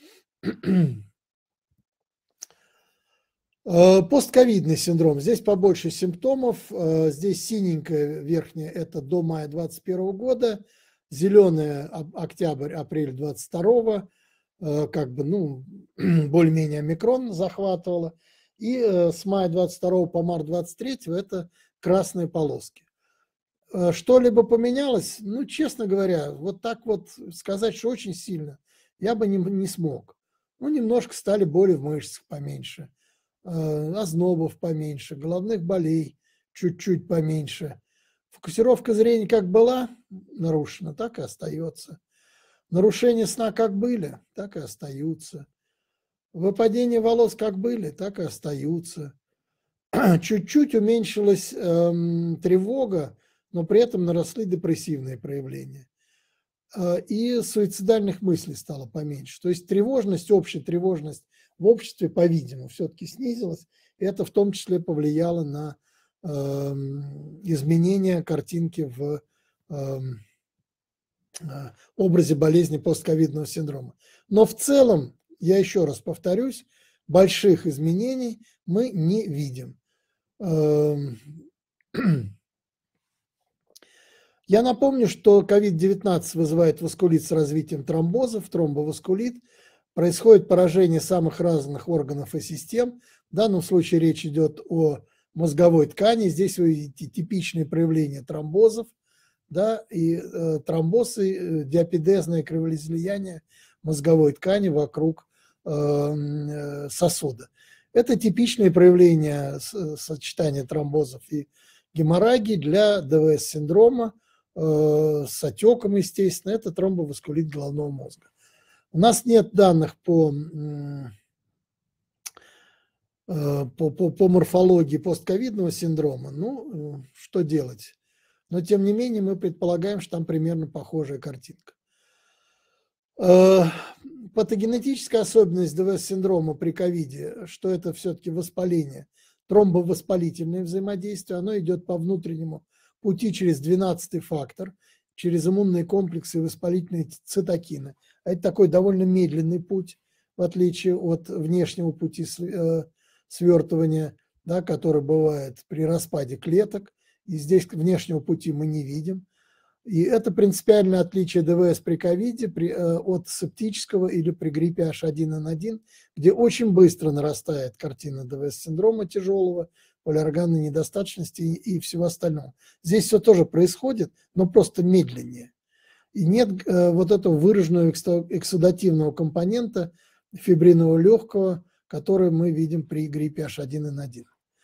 A: Постковидный синдром. Здесь побольше симптомов. Здесь синенькая верхняя – это до мая 2021 года, зеленая – октябрь, апрель 2022, как бы, ну, более-менее омикрон захватывала. И с мая 22 по март 23 это красные полоски. Что-либо поменялось? Ну, честно говоря, вот так вот сказать, что очень сильно, я бы не смог. Ну, немножко стали боли в мышцах поменьше, ознобов поменьше, головных болей чуть-чуть поменьше. Фокусировка зрения как была нарушена, так и остается. Нарушения сна как были, так и остаются. Выпадение волос как были, так и остаются. Чуть-чуть уменьшилась тревога, но при этом наросли депрессивные проявления. И суицидальных мыслей стало поменьше. То есть тревожность, общая тревожность в обществе, по-видимому, все-таки снизилась. И это в том числе повлияло на изменение картинки в образе болезни постковидного синдрома. Но в целом, я еще раз повторюсь, больших изменений мы не видим. Я напомню, что COVID-19 вызывает васкулит с развитием тромбозов, тромбоваскулит. происходит поражение самых разных органов и систем. В данном случае речь идет о мозговой ткани. Здесь вы видите типичные проявления тромбозов, да, и тромбозы, диапедезное кровоизлияние мозговой ткани вокруг сосуда. Это типичные проявления сочетания тромбозов и геморрагии для ДВС-синдрома с отеком, естественно. Это тромбоваскулит головного мозга. У нас нет данных по морфологии постковидного синдрома. Ну, что делать? Но, тем не менее, мы предполагаем, что там примерно похожая картинка. Патогенетическая особенность ДВС-синдрома при ковиде, что это все-таки воспаление, тромбовоспалительное взаимодействие, оно идет по внутреннему пути через 12-й фактор, через иммунные комплексы и воспалительные цитокины. Это такой довольно медленный путь, в отличие от внешнего пути свертывания, да, который бывает при распаде клеток. И здесь внешнего пути мы не видим. И это принципиальное отличие ДВС при ковиде от септического или при гриппе H1N1, где очень быстро нарастает картина ДВС-синдрома тяжелого, полиорганной недостаточности и всего остального. Здесь все тоже происходит, но просто медленнее. И нет вот этого выраженного эксудативного компонента фибринного легкого, который мы видим при гриппе H1N1.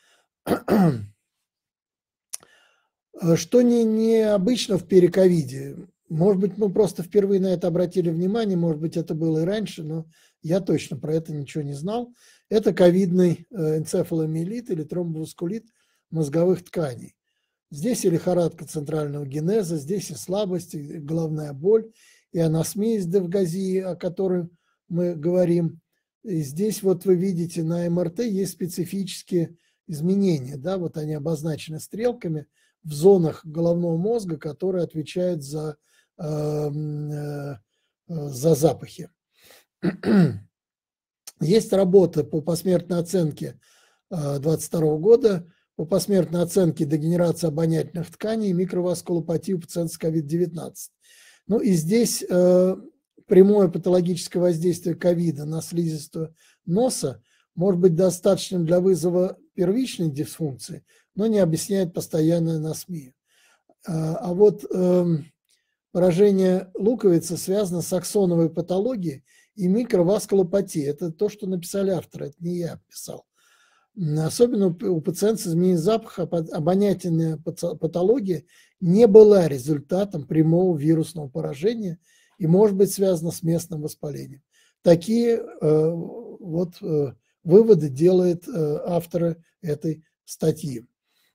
A: Что необычно в периковиде? Может быть, мы просто впервые на это обратили внимание, может быть, это было и раньше, но я точно про это ничего не знал. Это ковидный энцефаломиелит или тромбоваскулит мозговых тканей. Здесь и лихорадка центрального генеза, здесь и слабость, и головная боль, и анасмия с дифгазией, о которой мы говорим. И здесь вот вы видите на МРТ есть специфические изменения, да, вот они обозначены стрелками в зонах головного мозга, которые отвечают за запахи. Есть работа по посмертной оценке 2022 года, по посмертной оценке дегенерации обонятельных тканей и микроваскулопатии у пациентов с COVID-19. Ну и здесь прямое патологическое воздействие ковида на слизистую носа может быть достаточным для вызова первичной дисфункции, но не объясняет постоянную анасмию. А вот поражение луковицы связано с аксоновой патологией и микроваскулопатией. Это то, что написали авторы, это не я писал. Особенно у пациентов с изменением запаха обонятельная патология не была результатом прямого вирусного поражения и может быть связана с местным воспалением. Такие выводы делают авторы этой статьи.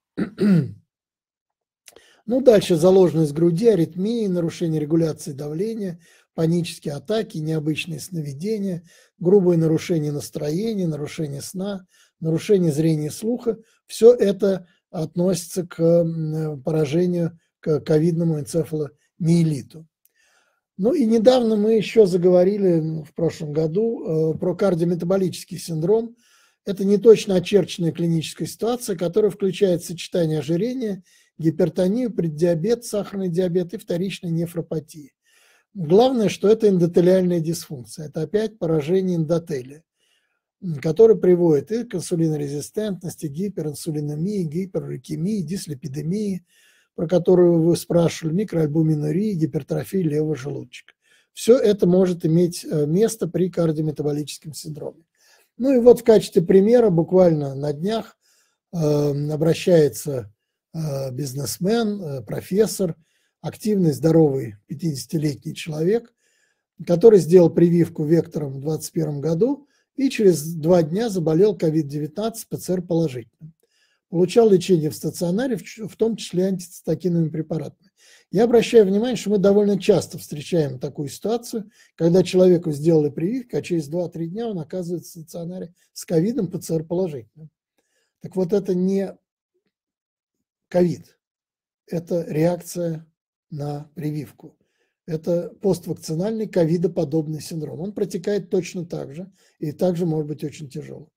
A: Ну, дальше заложенность груди, аритмии, нарушение регуляции давления, панические атаки, необычные сновидения, грубые нарушения настроения, нарушение сна, нарушение зрения и слуха. Все это относится к поражению, к ковидному энцефаломиелиту. Ну и недавно мы еще заговорили в прошлом году про кардиометаболический синдром. Это неточно очерченная клиническая ситуация, которая включает сочетание ожирения, гипертонию, преддиабет, сахарный диабет и вторичной нефропатии. Главное, что это эндотелиальная дисфункция. Это опять поражение эндотелия, которое приводит и к инсулинорезистентности, гиперинсулинемии, гипергликемии, дислепидемии, про которую вы спрашивали, микроальбуминурии, гипертрофии левого желудочка. Все это может иметь место при кардиометаболическом синдроме. Ну и вот в качестве примера буквально на днях обращается бизнесмен, профессор, активный, здоровый 50-летний человек, который сделал прививку вектором в 2021 году и через 2 дня заболел COVID-19 ПЦР положительным. Получал лечение в стационаре, в том числе антицитокиновыми препаратами. Я обращаю внимание, что мы довольно часто встречаем такую ситуацию, когда человеку сделали прививку, а через 2-3 дня он оказывается в стационаре с ковидом ПЦР положительным. Так вот, это не ковид, это реакция на прививку. Это поствакцинальный ковидоподобный синдром. Он протекает точно так же и также может быть очень тяжелым.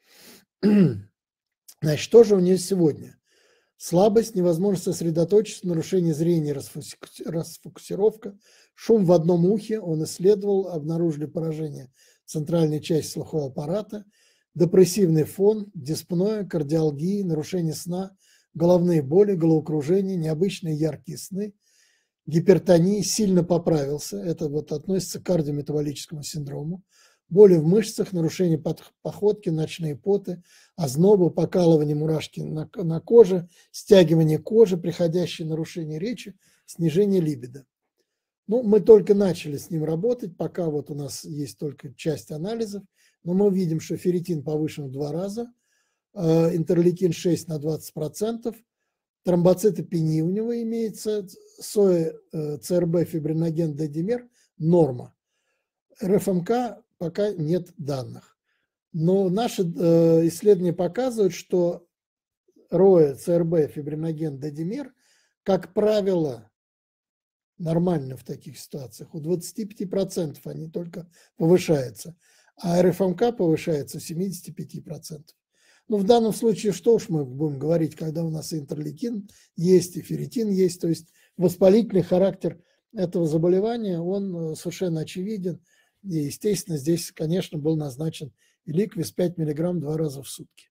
A: Значит, что же у нее сегодня? Слабость, невозможность сосредоточиться, нарушение зрения, расфокусировка, шум в одном ухе. Он исследовал, обнаружили поражение центральной части слухового аппарата, депрессивный фон, диспноя, кардиалгии, нарушение сна, головные боли, головокружение, необычные яркие сны, гипертония, сильно поправился, это вот относится к кардиометаболическому синдрому, боли в мышцах, нарушение походки, ночные поты, ознобы, покалывание, мурашки на коже, стягивание кожи, приходящее нарушение речи, снижение либидо. Ну, мы только начали с ним работать, пока вот у нас есть только часть анализов, но мы видим, что ферритин повышен в 2 раза, интерлейкин 6 на 20%, тромбоцитопения у него имеется, СОЭ, ЦРБ, фибриноген, D-димер – норма. РФМК пока нет данных. Но наши исследования показывают, что РОЭ, ЦРБ, фибриноген, D-димер, как правило, нормально в таких ситуациях. У 25% они только повышаются, а РФМК повышается в 75%. Ну, в данном случае, что уж мы будем говорить, когда у нас и интерлейкин есть, и ферритин есть, то есть воспалительный характер этого заболевания, он совершенно очевиден. И, естественно, здесь, конечно, был назначен Эликвис 5 мг 2 раза в сутки.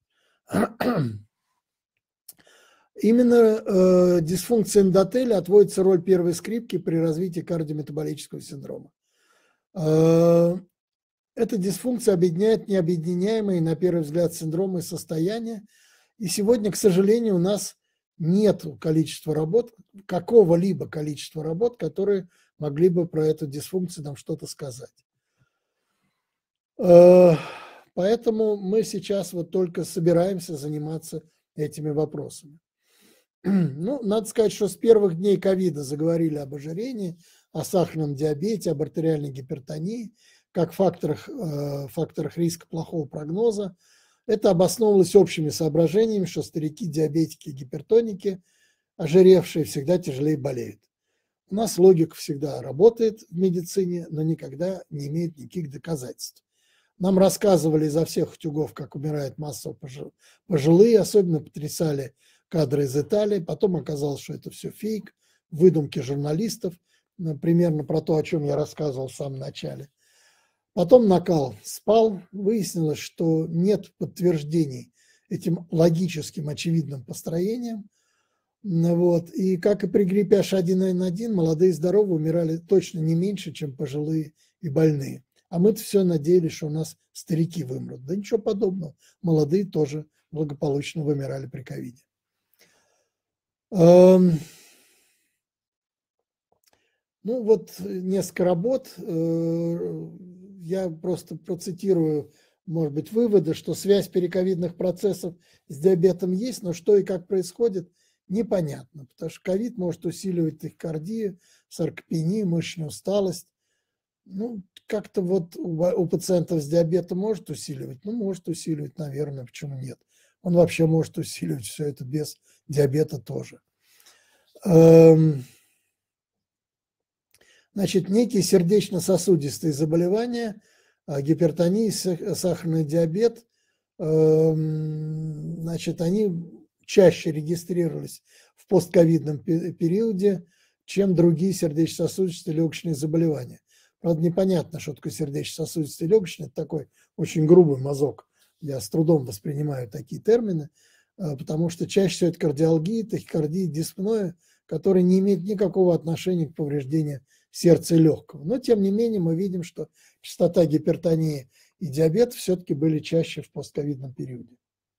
A: Именно дисфункции эндотеля отводится роль первой скрипки при развитии кардиометаболического синдрома. Эта дисфункция объединяет необъединяемые, на первый взгляд, синдромы и состояния. И сегодня, к сожалению, у нас нет количества работ, какого-либо количества работ, которые могли бы про эту дисфункцию нам что-то сказать. Поэтому мы сейчас вот только собираемся заниматься этими вопросами. Ну, надо сказать, что с первых дней ковида заговорили об ожирении, о сахарном диабете, об артериальной гипертонии, как факторах риска плохого прогноза. Это обосновывалось общими соображениями, что старики, диабетики, гипертоники, ожиревшие, всегда тяжелее болеют. У нас логика всегда работает в медицине, но никогда не имеет никаких доказательств. Нам рассказывали изо всех утюгов, как умирают массово пожилые, особенно потрясали кадры из Италии. Потом оказалось, что это все фейк, выдумки журналистов, примерно про то, о чем я рассказывал в самом начале. Потом накал спал, выяснилось, что нет подтверждений этим логическим, очевидным построением. Вот. И как и при гриппе H1N1, молодые и здоровые умирали точно не меньше, чем пожилые и больные. А мы-то все надеялись, что у нас старики вымрут. Да ничего подобного. Молодые тоже благополучно вымирали при ковиде. Ну вот несколько работ. Я просто процитирую, может быть, выводы, что связь перековидных процессов с диабетом есть, но что и как происходит, непонятно. Потому что ковид может усиливать тахикардию, саркопению, мышечную усталость. Ну, как-то вот у пациентов с диабетом может усиливать? Ну, может усиливать, наверное, почему нет? Он вообще может усиливать все это без диабета тоже. Значит, некие сердечно-сосудистые заболевания, гипертония, сахарный диабет, значит, они чаще регистрировались в постковидном периоде, чем другие сердечно-сосудистые легочные заболевания. Правда, непонятно, что такое сердечно-сосудистый легочный, это такой очень грубый мазок. Я с трудом воспринимаю такие термины, потому что чаще всего это кардиалгия, тахикардия, диспноя, которые не имеют никакого отношения к повреждению сердца и легкого. Но, тем не менее, мы видим, что частота гипертонии и диабета все-таки были чаще в постковидном периоде.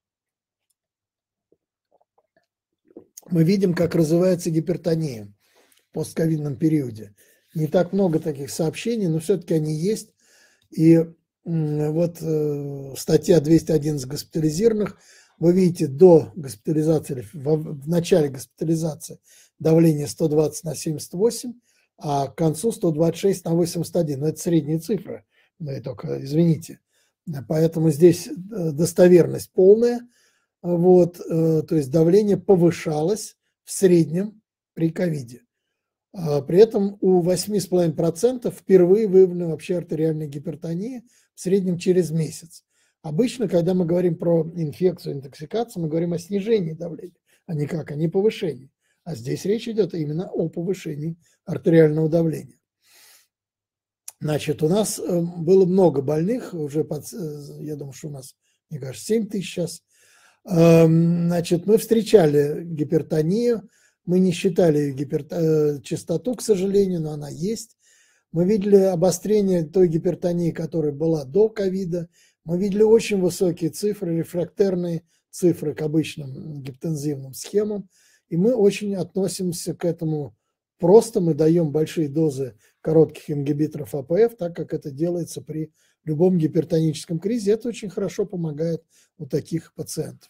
A: Мы видим, как развивается гипертония в постковидном периоде. Не так много таких сообщений, но все-таки они есть. И вот статья 211 госпитализированных, вы видите, до госпитализации, в начале госпитализации давление 120 на 78, а к концу 126 на 81. Но это средняя цифра, только извините. Поэтому здесь достоверность полная. Вот, то есть давление повышалось в среднем при ковиде. При этом у 8,5% впервые выявлена вообще артериальная гипертония, в среднем через месяц. Обычно, когда мы говорим про инфекцию, интоксикацию, мы говорим о снижении давления, а никак о неповышении. А здесь речь идет именно о повышении артериального давления. Значит, у нас было много больных, уже, я думаю, что у нас, мне кажется, 7 тысяч сейчас. Значит, мы встречали гипертонию, мы не считали частоту, к сожалению, но она есть. Мы видели обострение той гипертонии, которая была до ковида. Мы видели очень высокие цифры, рефрактерные цифры к обычным гипотензивным схемам. И мы очень относимся к этому просто. Мы даем большие дозы коротких ингибиторов АПФ, так как это делается при любом гипертоническом кризе. Это очень хорошо помогает у таких пациентов.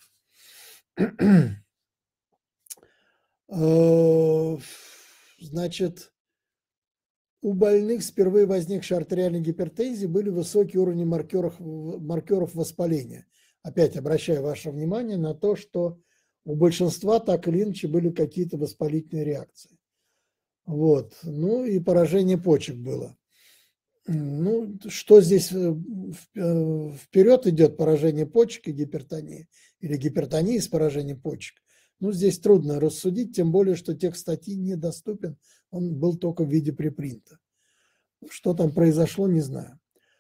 A: Значит, у больных с впервые возникшей артериальной гипертензией были высокие уровни маркеров воспаления. Опять обращаю ваше внимание на то, что у большинства так или иначе были какие-то воспалительные реакции. Вот. Ну и поражение почек было. Ну, что здесь вперед идет, поражение почек и гипертония, или гипертония с поражением почек? Ну, здесь трудно рассудить, тем более, что текст статьи недоступен, он был только в виде препринта. Что там произошло, не знаю.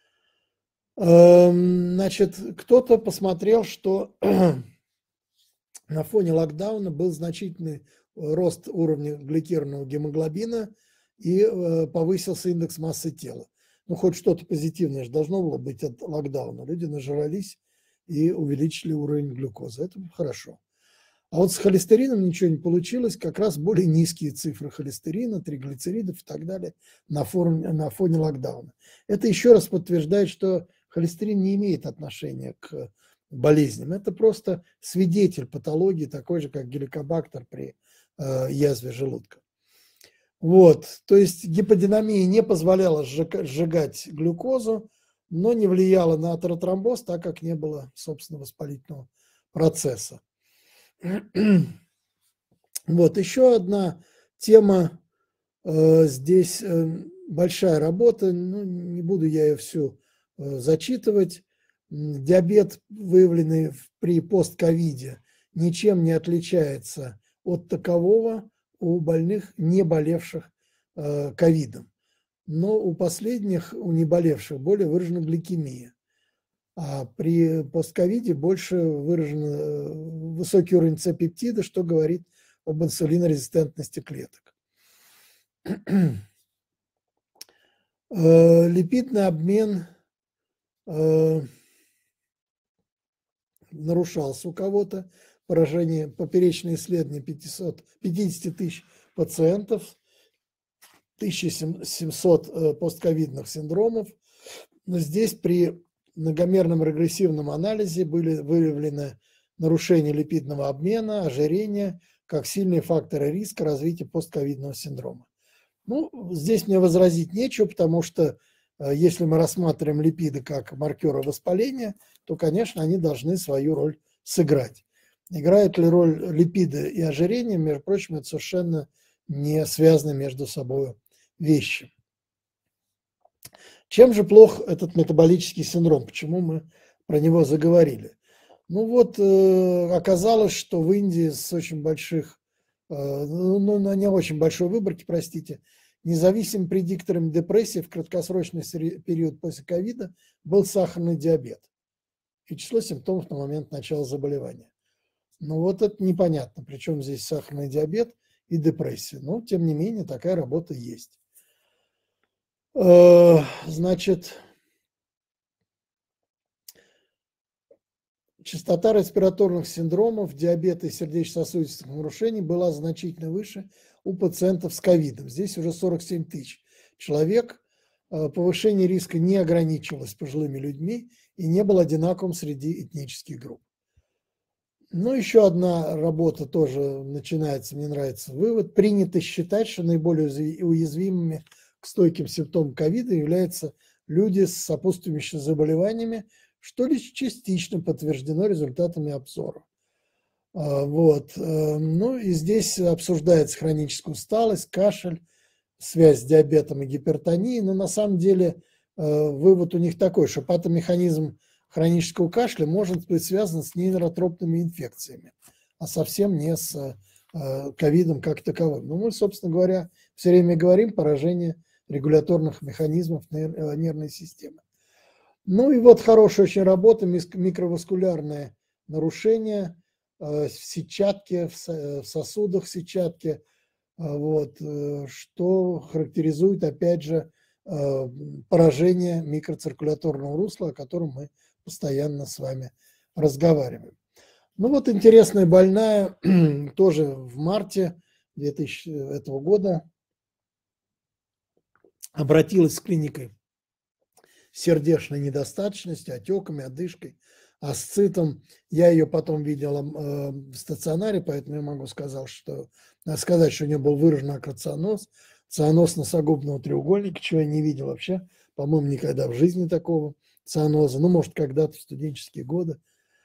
A: Значит, кто-то посмотрел, что на фоне локдауна был значительный рост уровня гликированного гемоглобина и повысился индекс массы тела. Ну, хоть что-то позитивное же должно было быть от локдауна. Люди нажрались и увеличили уровень глюкозы. Это хорошо. А вот с холестерином ничего не получилось. Как раз более низкие цифры холестерина, триглицеридов и так далее на фоне локдауна. Это еще раз подтверждает, что холестерин не имеет отношения к болезням. Это просто свидетель патологии, такой же, как геликобактер при язве желудка. Вот, то есть гиподинамия не позволяла сжигать глюкозу, но не влияла на атеротромбоз, так как не было, собственно, воспалительного процесса. Вот, еще одна тема, здесь большая работа, ну, не буду я ее всю зачитывать. Диабет, выявленный при постковиде, ничем не отличается от такового у больных, не болевших ковидом. Но у последних, у неболевших, более выражена гликемия. А при постковиде больше выражен высокий уровень С-пептида, что говорит об инсулинорезистентности клеток. Липидный обмен нарушался у кого-то. Поражение, поперечное исследование 50 тысяч пациентов, 1700 постковидных синдромов. Но здесь при многомерном регрессивном анализе были выявлены нарушения липидного обмена, ожирение, как сильные факторы риска развития постковидного синдрома. Ну, здесь мне возразить нечего, потому что если мы рассматриваем липиды как маркеры воспаления, то, конечно, они должны свою роль сыграть. Играют ли роль липиды и ожирение, между прочим, это совершенно не связаны между собой вещи. Чем же плох этот метаболический синдром? Почему мы про него заговорили? Ну вот, оказалось, что в Индии с очень больших, на не очень большой выборке, простите, независимым предиктором депрессии в краткосрочный период после ковида был сахарный диабет и число симптомов на момент начала заболевания. Ну вот это непонятно, причем здесь сахарный диабет и депрессия. Но, тем не менее, такая работа есть. Значит, частота респираторных синдромов, диабета и сердечно-сосудистых нарушений была значительно выше у пациентов с ковидом. Здесь уже 47 тысяч человек. Повышение риска не ограничивалось пожилыми людьми и не было одинаковым среди этнических групп. Ну, еще одна работа тоже начинается, мне нравится вывод. Принято считать, что наиболее уязвимыми к стойким симптомам ковида являются люди с сопутствующими заболеваниями, что лишь частично подтверждено результатами обзора. Вот. Ну и здесь обсуждается хроническая усталость, кашель, связь с диабетом и гипертонией, но на самом деле вывод у них такой, что патомеханизм хронического кашля может быть связан с нейротропными инфекциями, а совсем не с ковидом как таковым. Но мы, собственно говоря, все время говорим поражение регуляторных механизмов нервной системы. Ну и вот хорошая очень работа, микроваскулярное нарушение в сетчатке, в сосудах сетчатки, вот, что характеризует, опять же, поражение микроциркуляторного русла, о котором мы постоянно с вами разговариваем. Ну вот интересная больная, тоже в марте 2000 этого года обратилась с клиникой сердечной недостаточности, отеками, одышкой, асцитом. Я ее потом видел в стационаре, поэтому я могу сказать, что у нее был выражен акроцианоз, цианоз носогубного треугольника, чего я не видел вообще, по-моему, никогда в жизни такого цианоза, ну, может, когда-то в студенческие годы.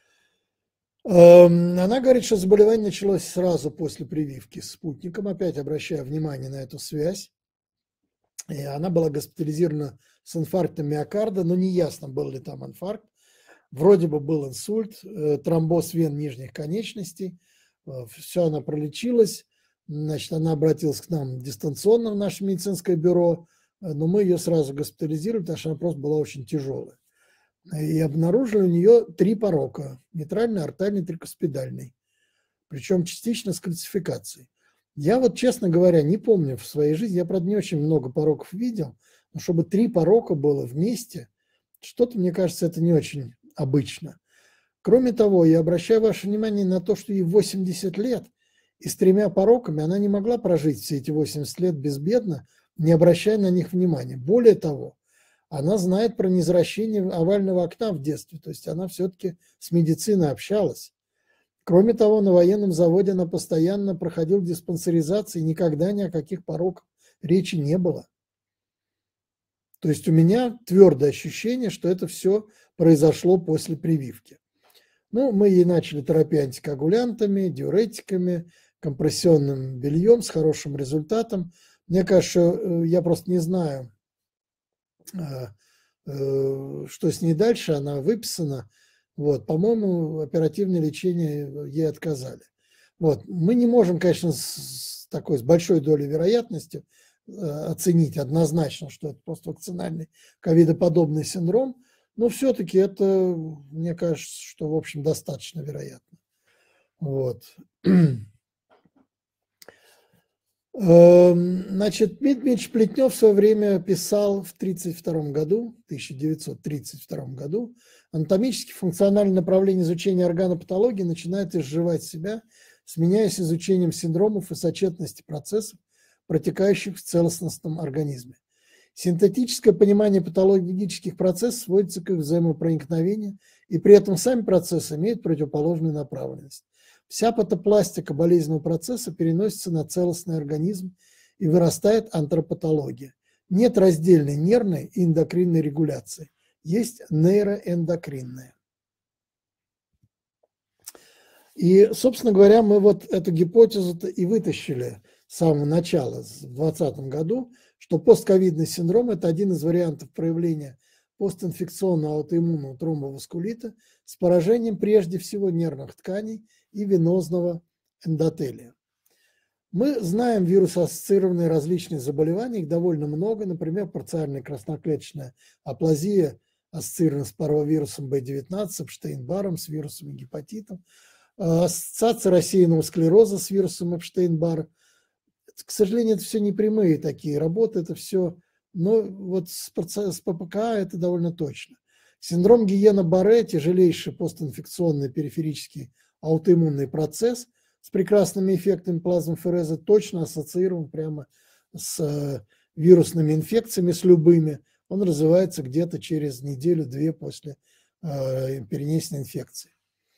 A: Она говорит, что заболевание началось сразу после прививки спутником, опять обращаю внимание на эту связь. И она была госпитализирована с инфарктом миокарда, но неясно, был ли там инфаркт. Вроде бы был инсульт, тромбоз вен нижних конечностей. Все, она пролечилась. Значит, она обратилась к нам дистанционно в наше медицинское бюро, но мы ее сразу госпитализировали, потому что она просто была очень тяжелая. И обнаружили у нее 3 порока: митральный, артальный, трикуспидальный. Причем частично с кальцификацией. Я вот, честно говоря, не помню в своей жизни, я, правда, не очень много пороков видел, но чтобы 3 порока было вместе, что-то, мне кажется, это не очень обычно. Кроме того, я обращаю ваше внимание на то, что ей 80 лет, и с 3 пороками она не могла прожить все эти 80 лет безбедно, не обращая на них внимания. Более того, она знает про незвращение овального окна в детстве, то есть она все-таки с медициной общалась. Кроме того, на военном заводе она постоянно проходила диспансеризацию, и никогда ни о каких пороках речи не было. То есть у меня твердое ощущение, что это все произошло после прививки. Ну, мы ей начали терапию антикоагулянтами, диуретиками, компрессионным бельем с хорошим результатом. Мне кажется, я просто не знаю, что с ней дальше, она выписана. Вот, по-моему, оперативное лечение ей отказали. Вот, мы не можем, конечно, с большой долей вероятности оценить однозначно, что это поствакцинальный ковидоподобный синдром, но все-таки это, мне кажется, что, в общем, достаточно вероятно. Вот. Значит, Дмитрий Плетнев в свое время писал в 1932 году, анатомически функциональное направление изучения органопатологии начинает изживать себя, сменяясь изучением синдромов и сочетности процессов, протекающих в целостностном организме. Синтетическое понимание патологических процессов сводится к их взаимопроникновению, и при этом сами процессы имеют противоположную направленность. Вся патопластика болезненного процесса переносится на целостный организм и вырастает антропатология. Нет раздельной нервной и эндокринной регуляции, есть нейроэндокринная. И, собственно говоря, мы вот эту гипотезу-то и вытащили с самого начала, в 2020 году, что постковидный синдром – это один из вариантов проявления постинфекционного аутоиммунного тромбоваскулита с поражением прежде всего нервных тканей и венозного эндотелия. Мы знаем вирус-ассоциированные различные заболевания, их довольно много, например, парциальная красноклеточная аплазия ассоциирована с паровирусом B19, с Эпштейн-Баром, с вирусом и гепатитом, ассоциация рассеянного склероза с вирусом Эпштейн-Бара. К сожалению, это все не прямые такие работы, это все, но вот с ППК это довольно точно. Синдром Гиена-Барре – тяжелейший постинфекционный периферический аутоиммунный процесс с прекрасными эффектами плазмофереза, точно ассоциирован прямо с вирусными инфекциями, с любыми. Он развивается где-то через неделю-две после перенесенной инфекции.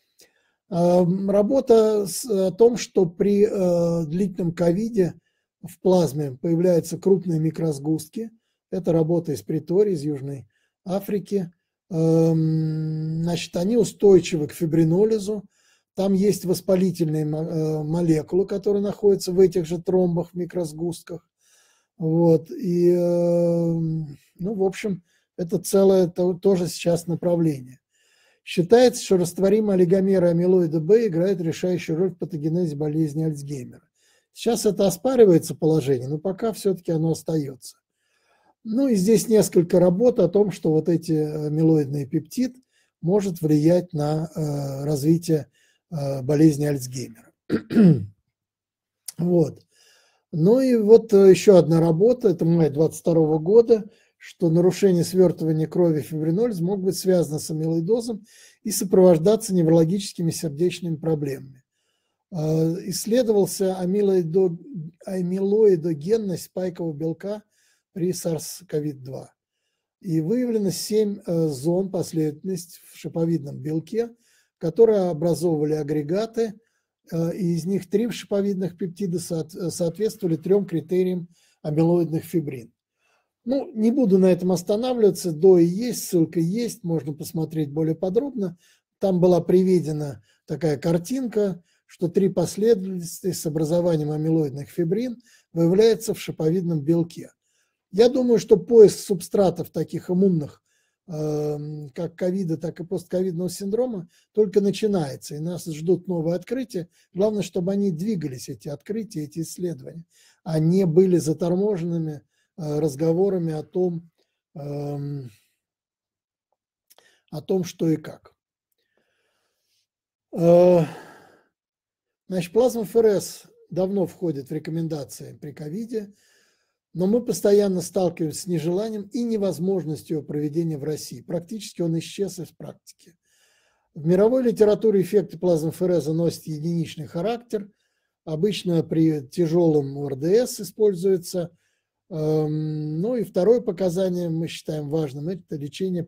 A: Работа о том, что при длительном ковиде в плазме появляются крупные микросгустки. Это работа из Претории, из Южной Африки. Значит, они устойчивы к фибринолизу. Там есть воспалительные молекулы, которые находятся в этих же тромбах, микросгустках. Вот. И, ну, в общем, это целое тоже сейчас направление. Считается, что растворимые олигомеры амилоида Б играют решающую роль в патогенезе болезни Альцгеймера. Сейчас это оспаривается положение, но пока все-таки оно остается. Ну и здесь несколько работ о том, что вот эти амилоидный пептид может влиять на развитие болезни Альцгеймера. Вот. Ну и вот еще одна работа, это май 22 года, что нарушение свертывания крови фибринолиз могут быть связано с амилоидозом и сопровождаться неврологическими сердечными проблемами. Исследовался амилоидогенность спайкового белка при SARS-CoV-2. И выявлено 7 зон последовательности в шиповидном белке, которые образовывали агрегаты, и из них 3 шиповидных пептида соответствовали 3 критериям амилоидных фибрин. Ну, не буду на этом останавливаться, до и есть, ссылка есть, можно посмотреть более подробно. Там была приведена такая картинка, что 3 последовательности с образованием амилоидных фибрин выявляются в шиповидном белке. Я думаю, что поиск субстратов таких иммунных, как ковида, так и постковидного синдрома, только начинается, и нас ждут новые открытия. Главное, чтобы они двигались, эти открытия, эти исследования, а не были заторможенными разговорами о том, что и как. Значит, плазмоферез давно входит в рекомендации при ковиде, но мы постоянно сталкиваемся с нежеланием и невозможностью его проведения в России. Практически он исчез из практики. В мировой литературе эффекты плазмофереза носят единичный характер. Обычно при тяжелом ОРДС используется. Ну и второе показание мы считаем важным – это лечение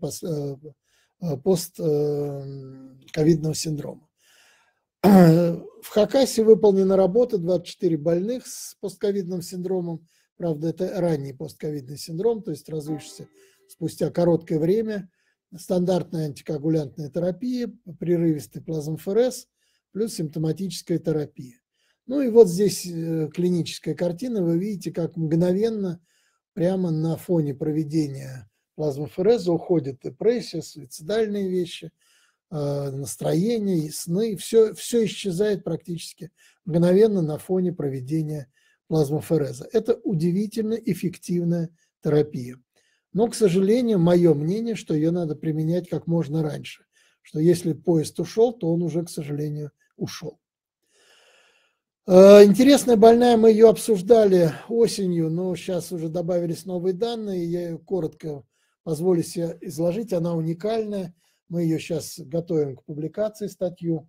A: постковидного синдрома. В Хакасе выполнена работа 24 больных с постковидным синдромом. Правда, это ранний постковидный синдром, то есть развившийся спустя короткое время. Стандартная антикоагулянтная терапия, прерывистый плазмоферез плюс симптоматическая терапия. Ну и вот здесь клиническая картина. Вы видите, как мгновенно прямо на фоне проведения плазмофереза уходит депрессия, суицидальные вещи, настроение, сны. Все исчезает практически мгновенно на фоне проведения плазмофереза. Это удивительно эффективная терапия. Но, к сожалению, мое мнение, что ее надо применять как можно раньше. Что если поезд ушел, то он уже, к сожалению, ушел. Интересная больная, мы ее обсуждали осенью, но сейчас уже добавились новые данные, я ее коротко позволю себе изложить, она уникальная, мы ее сейчас готовим к публикации, статью.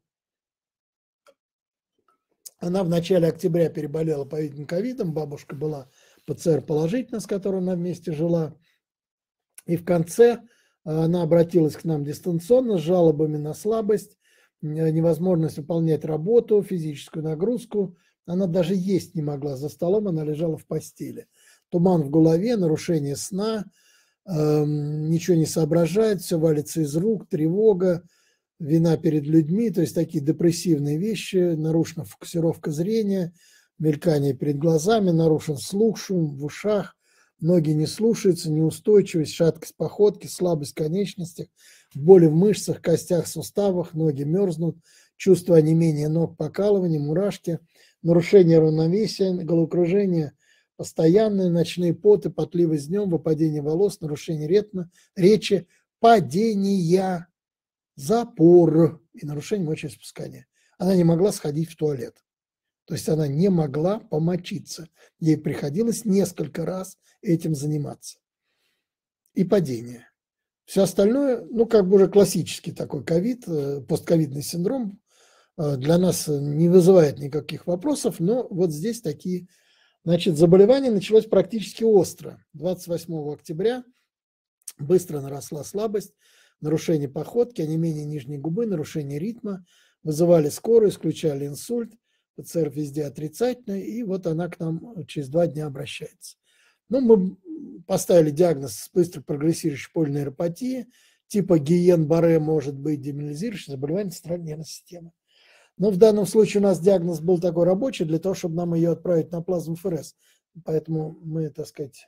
A: Она в начале октября переболела, по-видимому, ковидом, бабушка была ПЦР положительна, с которой она вместе жила, и в конце она обратилась к нам дистанционно с жалобами на слабость, невозможность выполнять работу, физическую нагрузку. Она даже есть не могла за столом, она лежала в постели. Туман в голове, нарушение сна, ничего не соображает, все валится из рук, тревога, вина перед людьми, то есть такие депрессивные вещи, нарушена фокусировка зрения, мелькание перед глазами, нарушен слух, шум в ушах, ноги не слушаются, неустойчивость, шаткость походки, слабость в конечностях, боли в мышцах, костях, суставах, ноги мерзнут, чувство онемения ног, покалывания, мурашки, нарушение равновесия, головокружение постоянное, ночные поты, потливость днем, выпадение волос, нарушение ритма, речи, падения, запор и нарушение мочеиспускания. Она не могла сходить в туалет. То есть она не могла помочиться. Ей приходилось несколько раз этим заниматься. И падение. Все остальное, ну, как бы уже классический такой ковид, постковидный синдром, для нас не вызывает никаких вопросов, но вот здесь такие, значит, заболевание началось практически остро. 28 октября быстро наросла слабость, нарушение походки, онемение нижней губы, нарушение ритма, вызывали скорую, исключали инсульт, ПЦР везде отрицательный, и вот она к нам через 2 дня обращается. Ну, мы поставили диагноз быстро прогрессирующей полинейропатии, типа Гиен-Барре может быть демиелинизирующее заболевание центральной нервной системы. Но в данном случае у нас диагноз был такой рабочий для того, чтобы нам ее отправить на плазмоферез. Поэтому мы, так сказать,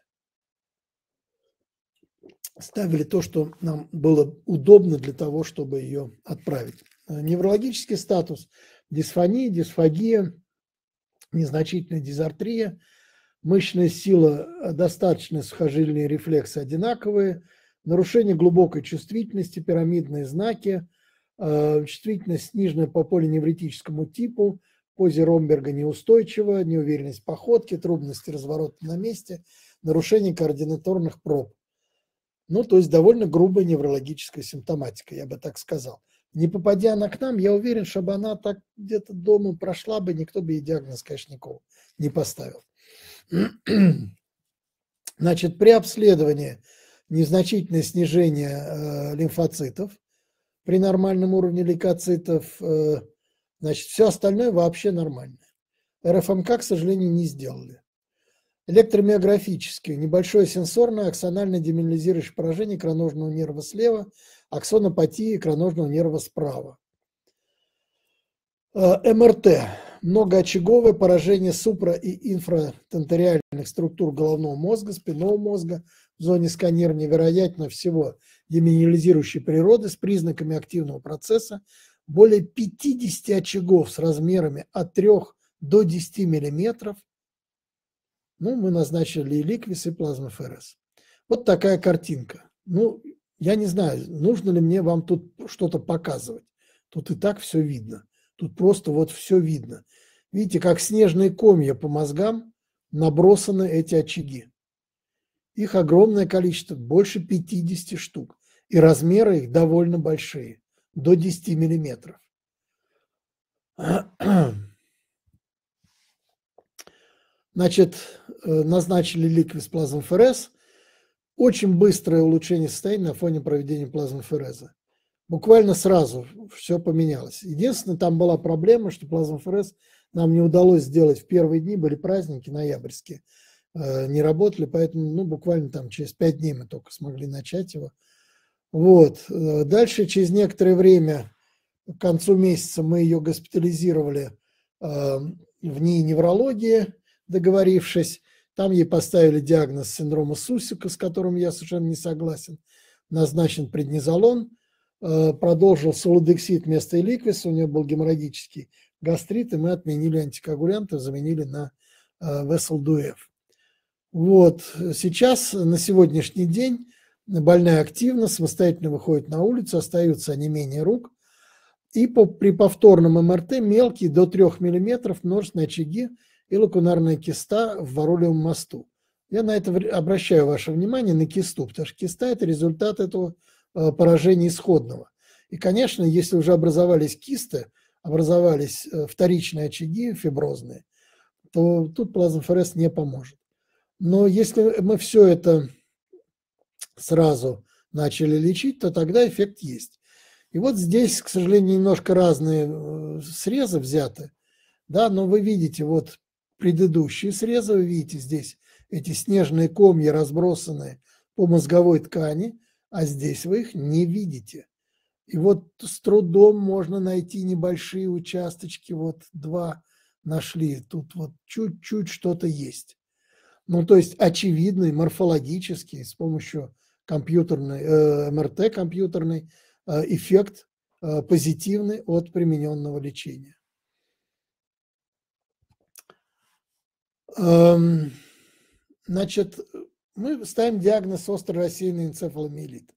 A: ставили то, что нам было удобно для того, чтобы ее отправить. Неврологический статус: дисфония, дисфагия, незначительная дизартрия, мышечная сила, достаточно, сухожильные рефлексы одинаковые, нарушение глубокой чувствительности, пирамидные знаки, чувствительность сниженная по полиневритическому типу, позе Ромберга неустойчива, неуверенность походки, трудности разворота на месте, нарушение координаторных проб. Ну, то есть довольно грубая неврологическая симптоматика, я бы так сказал. Не попадя она к нам, я уверен, чтобы она так где-то дома прошла бы, никто бы ей диагноз, конечно, никого не поставил. Значит, при обследовании незначительное снижение лимфоцитов при нормальном уровне лейкоцитов, значит, все остальное вообще нормально. РФМК, к сожалению, не сделали. Электромиографически небольшое сенсорное аксонально-демиелинизирующее поражение икроножного нерва слева, аксонопатия икроножного нерва справа. МРТ. Многоочаговое поражение супра- и инфратенториальных структур головного мозга, спинного мозга в зоне сканирования, вероятно всего демиелинизирующей природы с признаками активного процесса, более 50 очагов с размерами от 3 до 10 миллиметров. Ну, мы назначили и ликвис, и плазмоферез. Вот такая картинка. Ну, я не знаю, нужно ли мне вам тут что-то показывать. Тут и так все видно. Тут просто вот все видно. Видите, как снежные комья по мозгам набросаны эти очаги. Их огромное количество, больше 50 штук. И размеры их довольно большие, до 10 миллиметров. Значит, назначили ликвис плазмоферез. Очень быстрое улучшение состояния на фоне проведения плазмофереза. Буквально сразу все поменялось. Единственное, там была проблема, что плазмоферез нам не удалось сделать в первые дни, были праздники ноябрьские, не работали, поэтому ну, буквально там через 5 дней мы только смогли начать его. Вот. Дальше, через некоторое время, к концу месяца, мы ее госпитализировали в НИИ неврологии, договорившись. Там ей поставили диагноз синдрома Сусика, с которым я совершенно не согласен. Назначен преднизолон. Продолжил солодексид вместо эликвиса, у нее был геморрагический гастрит, и мы отменили антикоагулянты, заменили на Веселдуэф. Вот, сейчас, на сегодняшний день, больная активно, самостоятельно выходит на улицу, остаются онемение рук, и при повторном МРТ мелкие до 3 мм множественные очаги и лакунарная киста в Варулевом мосту. Я на это обращаю ваше внимание, на кисту, потому что киста – это результат этого поражения исходного. И, конечно, если уже образовались кисты, образовались вторичные очаги фиброзные, то тут плазмоферез не поможет. Но если мы все это сразу начали лечить, то тогда эффект есть. И вот здесь, к сожалению, немножко разные срезы взяты, да, но вы видите вот предыдущие срезы, вы видите здесь эти снежные комья, разбросанные по мозговой ткани, а здесь вы их не видите. И вот с трудом можно найти небольшие участочки, вот 2 нашли, тут вот чуть-чуть что-то есть. Ну, то есть очевидный морфологический с помощью компьютерной, МРТ компьютерный эффект позитивный от примененного лечения. Значит, мы ставим диагноз острый рассеянный энцефаломиелит.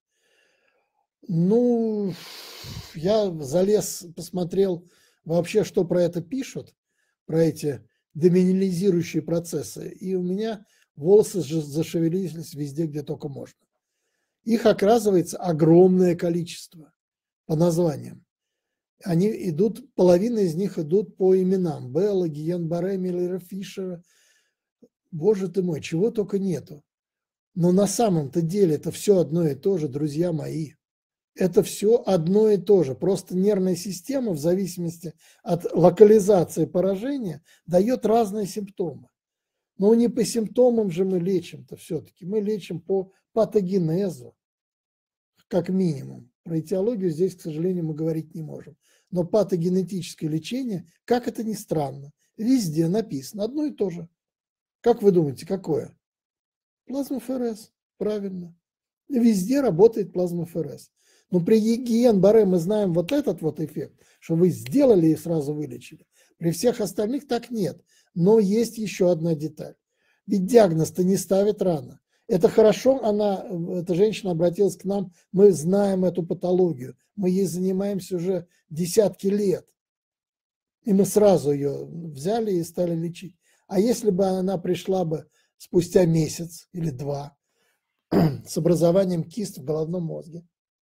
A: Ну, я залез, посмотрел вообще, что про это пишут, про эти демиелинизирующие процессы, и у меня волосы зашевелились везде, где только можно. Их, оказывается, огромное количество по названиям. Они идут, половина из них идут по именам. Белла, Гиен-Барре, Миллера, Фишера. Боже ты мой, чего только нету. Но на самом-то деле это все одно и то же, друзья мои. Это все одно и то же. Просто нервная система в зависимости от локализации поражения дает разные симптомы. Но не по симптомам же мы лечим-то все-таки. Мы лечим по патогенезу, как минимум. Про этиологию здесь, к сожалению, мы говорить не можем. Но патогенетическое лечение, как это ни странно, везде написано одно и то же. Как вы думаете, какое? Плазмоферез, правильно. Везде работает плазмоферез. Но при Гиен-Барре мы знаем вот этот вот эффект, что вы сделали и сразу вылечили. При всех остальных так нет. Но есть еще одна деталь. Ведь диагноз-то не ставит рано. Это хорошо, эта женщина обратилась к нам, мы знаем эту патологию, мы ей занимаемся уже десятки лет. И мы сразу ее взяли и стали лечить. А если бы она пришла бы спустя месяц или два с образованием кист в головном мозге,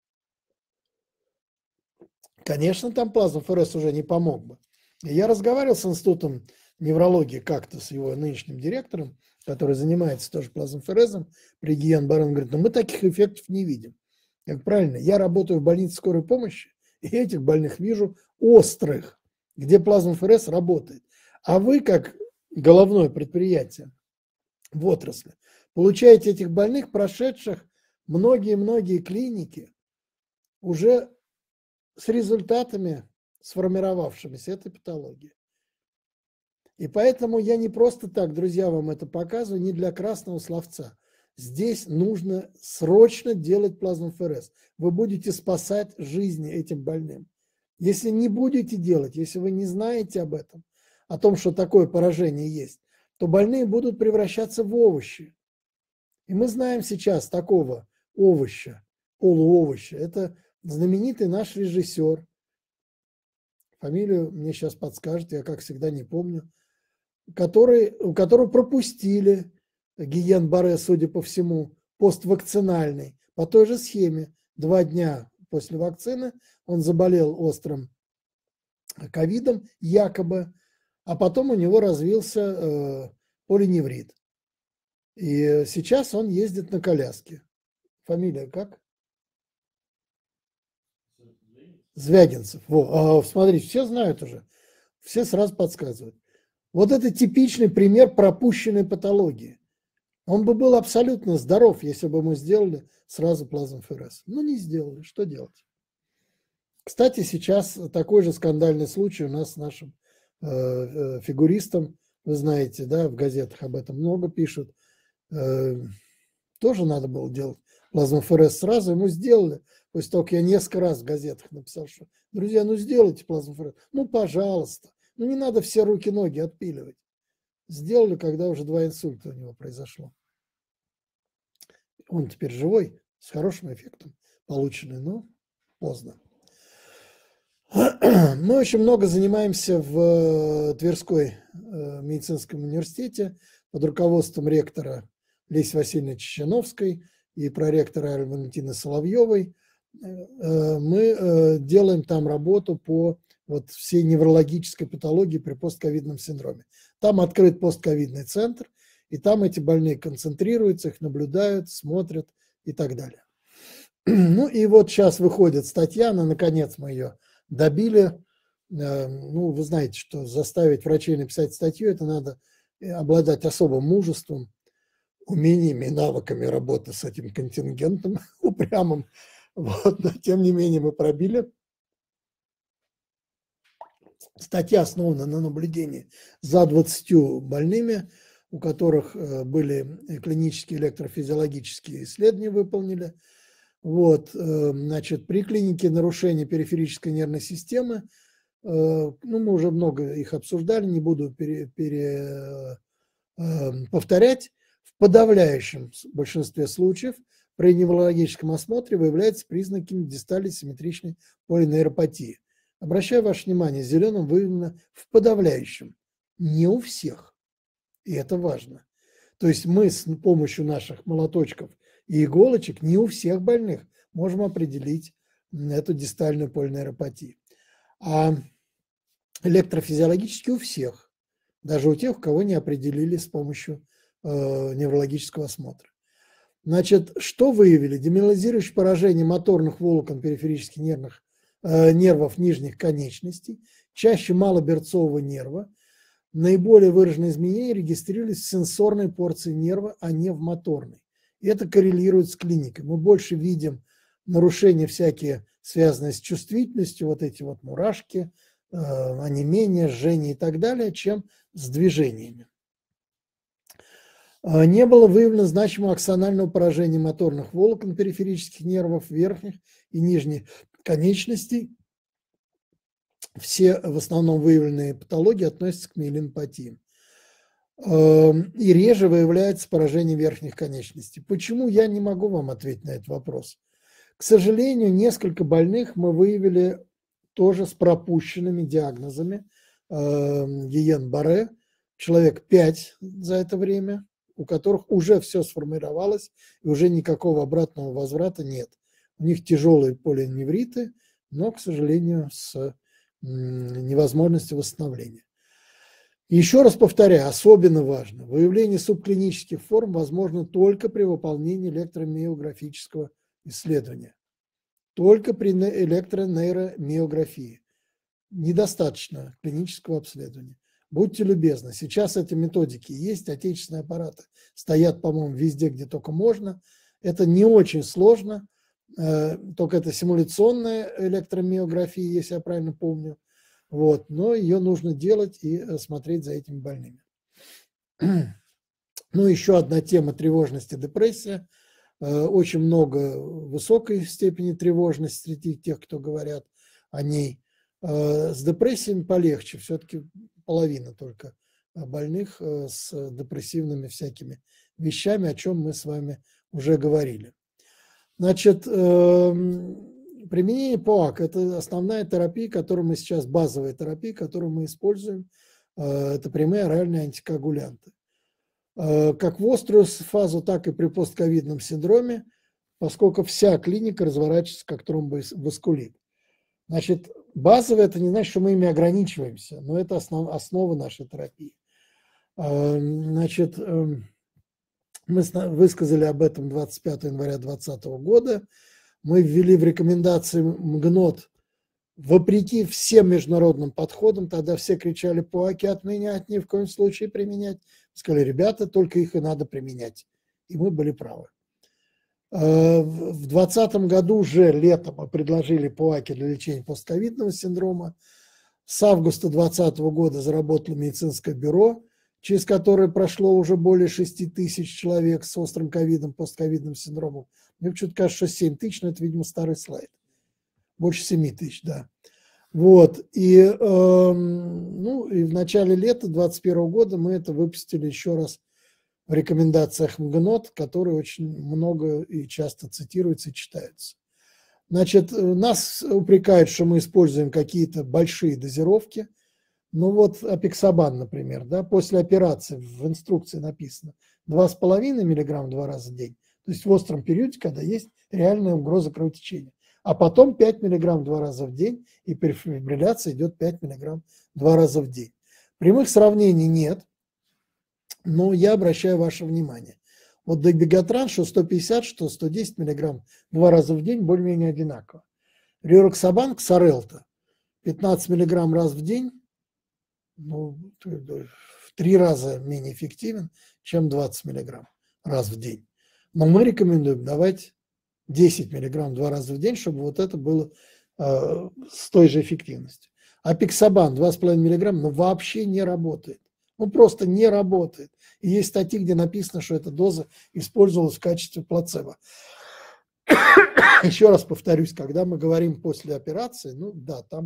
A: конечно, там плазмоферез уже не помог бы. И я разговаривал с институтом неврологии как-то, с его нынешним директором, который занимается тоже плазмоферезом при Гийен-Барре. Он говорит, но мы таких эффектов не видим. Я говорю, правильно, я работаю в больнице скорой помощи, и этих больных вижу острых, где плазмоферез работает. А вы, как головное предприятие в отрасли, получаете этих больных, прошедших многие-многие клиники, уже с результатами сформировавшимися этой патологии. И поэтому я не просто так, друзья, вам это показываю, не для красного словца. Здесь нужно срочно делать плазмоферез. Вы будете спасать жизни этим больным. Если не будете делать, если вы не знаете об этом, о том, что такое поражение есть, то больные будут превращаться в овощи. И мы знаем сейчас такого овоща, полуовоща. Это знаменитый наш режиссер. Фамилию мне сейчас подскажет, я, как всегда, не помню. Которого пропустили Гийен-Барре, судя по всему, поствакцинальный, по той же схеме. 2 дня после вакцины он заболел острым ковидом, якобы, а потом у него развился полиневрит. И сейчас он ездит на коляске. Фамилия как? Звягинцев. Смотрите, все знают уже. Все сразу подсказывают. Вот это типичный пример пропущенной патологии. Он бы был абсолютно здоров, если бы мы сделали сразу плазмоферез. Но не сделали. Что делать? Кстати, сейчас такой же скандальный случай у нас с нашим фигуристом. Вы знаете, да, в газетах об этом много пишут. Тоже надо было делать плазмоферез сразу. Ему сделали. После того, как я несколько раз в газетах написал, что, друзья, ну сделайте плазмоферез. Ну, пожалуйста. Ну, не надо все руки-ноги отпиливать. Сделали, когда уже 2 инсульта у него произошло. Он теперь живой, с хорошим эффектом полученный, но поздно. Мы очень много занимаемся в Тверской медицинском университете под руководством ректора Леси Васильевны Чеченовской и проректора Валентины Соловьевой. Мы делаем там работу по всей неврологической патологии при постковидном синдроме. Там открыт постковидный центр, и там эти больные концентрируются, их наблюдают, смотрят и так далее. Ну и вот сейчас выходит статья, наконец мы ее добили. Ну, вы знаете, что заставить врачей написать статью, это надо обладать особым мужеством, умениями и навыками работы с этим контингентом упрямым. Вот, но тем не менее мы пробили. Статья основана на наблюдении за 20 больными, у которых были клинические электрофизиологические исследования выполнили. Вот, значит, при клинике нарушения периферической нервной системы, ну, мы уже много их обсуждали, не буду повторять, в подавляющем большинстве случаев при неврологическом осмотре выявляются признаки дистальной симметричной полинейропатии. Обращаю ваше внимание, зеленым выявлено в подавляющем, не у всех, и это важно. То есть мы с помощью наших молоточков и иголочек не у всех больных можем определить эту дистальную полинейропатию. А электрофизиологически у всех, даже у тех, у кого не определили с помощью неврологического осмотра. Значит, что выявили? Демиелинизирующее поражение моторных волокон периферических нервов нижних конечностей, чаще малоберцового нерва. Наиболее выраженные изменения регистрировались в сенсорной порции нерва, а не в моторной. И это коррелирует с клиникой. Мы больше видим нарушения всякие, связанные с чувствительностью, вот эти вот мурашки, онемение, жжение и так далее, чем с движениями. Не было выявлено значимого аксонального поражения моторных волокон периферических нервов верхних и нижних конечностей. Все в основном выявленные патологии относятся к миелинопатиям. и реже выявляется поражение верхних конечностей. Почему, я не могу вам ответить на этот вопрос. К сожалению, несколько больных мы выявили тоже с пропущенными диагнозами Гиен-Барре, человек 5 за это время, у которых уже все сформировалось, и уже никакого обратного возврата нет. У них тяжелые полиневриты, но, к сожалению, с невозможностью восстановления. Еще раз повторяю, особенно важно, выявление субклинических форм возможно только при выполнении электромиографического исследования. Только при электронейромиографии. Недостаточно клинического обследования. Будьте любезны, сейчас эти методики есть, отечественные аппараты стоят, по-моему, везде, где только можно. Это не очень сложно, только это симуляционная электромиография, если я правильно помню. Вот, но ее нужно делать и смотреть за этими больными. Ну, еще одна тема тревожности, депрессия. Очень много высокой степени тревожности среди тех, кто говорят о ней. С депрессиями полегче, все-таки половина только больных с депрессивными всякими вещами, о чем мы с вами уже говорили. Значит, применение ПОАК – это основная терапия, которую мы сейчас, базовая терапия, которую мы используем. Это прямые оральные антикоагулянты. Как в острую фазу, так и при постковидном синдроме, поскольку вся клиника разворачивается как тромбоваскулит. Значит, базовое – это не значит, что мы ими ограничиваемся, но это основа нашей терапии. Значит, мы высказали об этом 25 января 2020 года. Мы ввели в рекомендации МГНОТ, вопреки всем международным подходам, тогда все кричали: ПОАКи отменять, ни в коем случае применять. Сказали: ребята, только их и надо применять. И мы были правы. В 2020 году уже летом мы предложили ПОАКи для лечения постковидного синдрома. С августа 2020 года заработало медицинское бюро, через которое прошло уже более 6 тысяч человек с острым ковидом, постковидным синдромом. Мне почему-то кажется, что 7 тысяч, но это, видимо, старый слайд. Больше 7 тысяч, да. Вот. И в начале лета 2021 года мы это выпустили еще раз в рекомендациях МГНОТ, которые очень много и часто цитируются и читаются. Значит, нас упрекают, что мы используем какие-то большие дозировки. Ну вот апиксабан, например, да, после операции в инструкции написано 2,5 мг 2 раза в день, то есть в остром периоде, когда есть реальная угроза кровотечения. А потом 5 мг 2 раза в день, и при фибрилляции идет 5 мг 2 раза в день. Прямых сравнений нет, но я обращаю ваше внимание. Вот дабигатран, что 150, что 110 мг 2 раза в день, более-менее одинаково. Риороксабан, Ксарелта, 15 мг раз в день, ну, в 3 раза менее эффективен, чем 20 мг раз в день. Но мы рекомендуем давать 10 мг 2 раза в день, чтобы вот это было с той же эффективностью. Апиксабан 2,5 мг, но вообще не работает. Ну, просто не работает. И есть статьи, где написано, что эта доза использовалась в качестве плацебо. Еще раз повторюсь, когда мы говорим после операции, ну да, там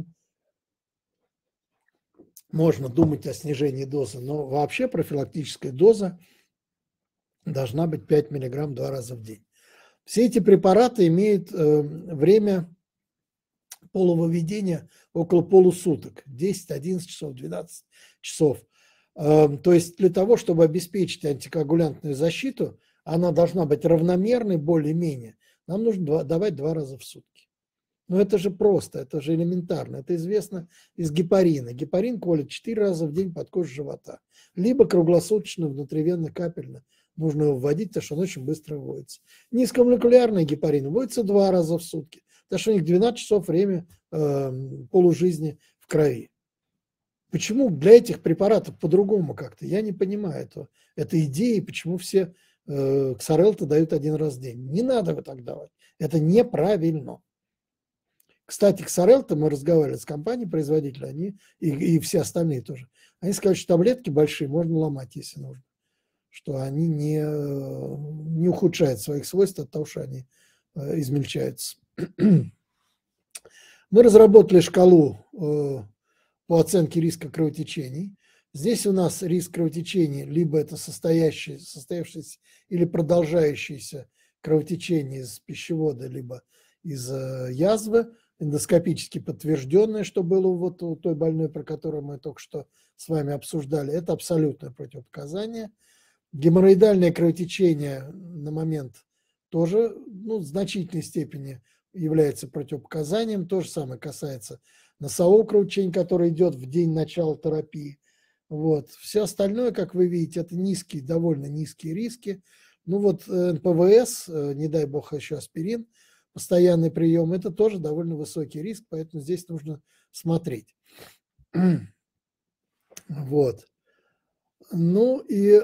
A: можно думать о снижении дозы, но вообще профилактическая доза должна быть 5 мг 2 раза в день. Все эти препараты имеют время полувыведения около полусуток, 10, 11 часов, 12 часов. То есть для того, чтобы обеспечить антикоагулянтную защиту, она должна быть равномерной более-менее, нам нужно давать 2 раза в сутки. Но это же просто, это же элементарно. Это известно из гепарина. Гепарин колет 4 раза в день под кожу живота. Либо круглосуточно, внутривенно-капельно нужно его вводить, потому что он очень быстро вводится. Низкомолекулярный гепарин вводится 2 раза в сутки, потому что у них 12 часов время полужизни в крови. Почему для этих препаратов по-другому как-то? Я не понимаю этой идеи, почему все Ксарелта дают 1 раз в день. Не надо вы так давать. Это неправильно. Кстати, Ксарелта, мы разговаривали с компанией-производителем, они и все остальные тоже. Они сказали, что таблетки большие можно ломать, если нужно. Что они не ухудшают своих свойств от того, что они измельчаются. Мы разработали шкалу по оценке риска кровотечений. Здесь у нас риск кровотечения, либо это состоявшееся или продолжающееся кровотечение из пищевода, либо из язвы, эндоскопически подтвержденное, что было вот у той больной, про которую мы только что с вами обсуждали. Это абсолютное противопоказание. Геморроидальное кровотечение на момент тоже в значительной степени является противопоказанием. То же самое касается носового кровотечения, которое идет в день начала терапии. Вот. Все остальное, как вы видите, это низкие, довольно низкие риски. Ну вот НПВС, не дай бог еще аспирин, постоянный прием, это тоже довольно высокий риск, поэтому здесь нужно смотреть. Вот. Ну и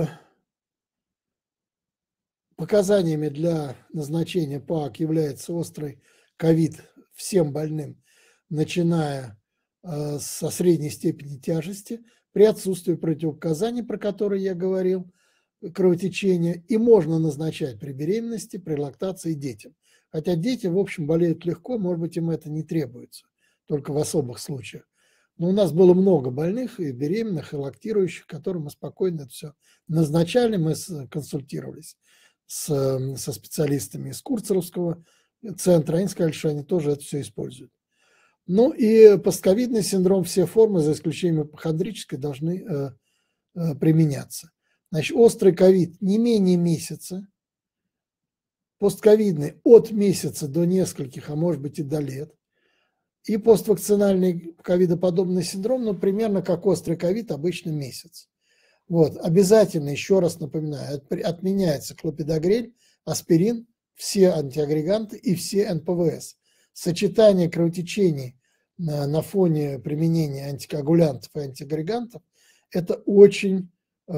A: показаниями для назначения ПААК является острый ковид всем больным, начиная со средней степени тяжести, при отсутствии противопоказаний, про которые я говорил, кровотечения, и можно назначать при беременности, при лактации детям. Хотя дети, в общем, болеют легко, может быть, им это не требуется, только в особых случаях. Но у нас было много больных, и беременных, и лактирующих, которым мы спокойно это все назначали, мы консультировались со специалистами из Курцеровского центра, они сказали, что они тоже это все используют. Ну и постковидный синдром, все формы, за исключением ипохондрической, должны применяться. Значит, острый ковид не менее месяца, постковидный от месяца до нескольких, а может быть и до лет, и поствакцинальный ковидоподобный синдром, ну, примерно как острый ковид, обычно месяц. Вот, обязательно, еще раз напоминаю, отменяется клопидогрель, аспирин, все антиагреганты и все НПВС. Сочетание кровотечений на фоне применения антикоагулянтов и антиагрегантов – это очень,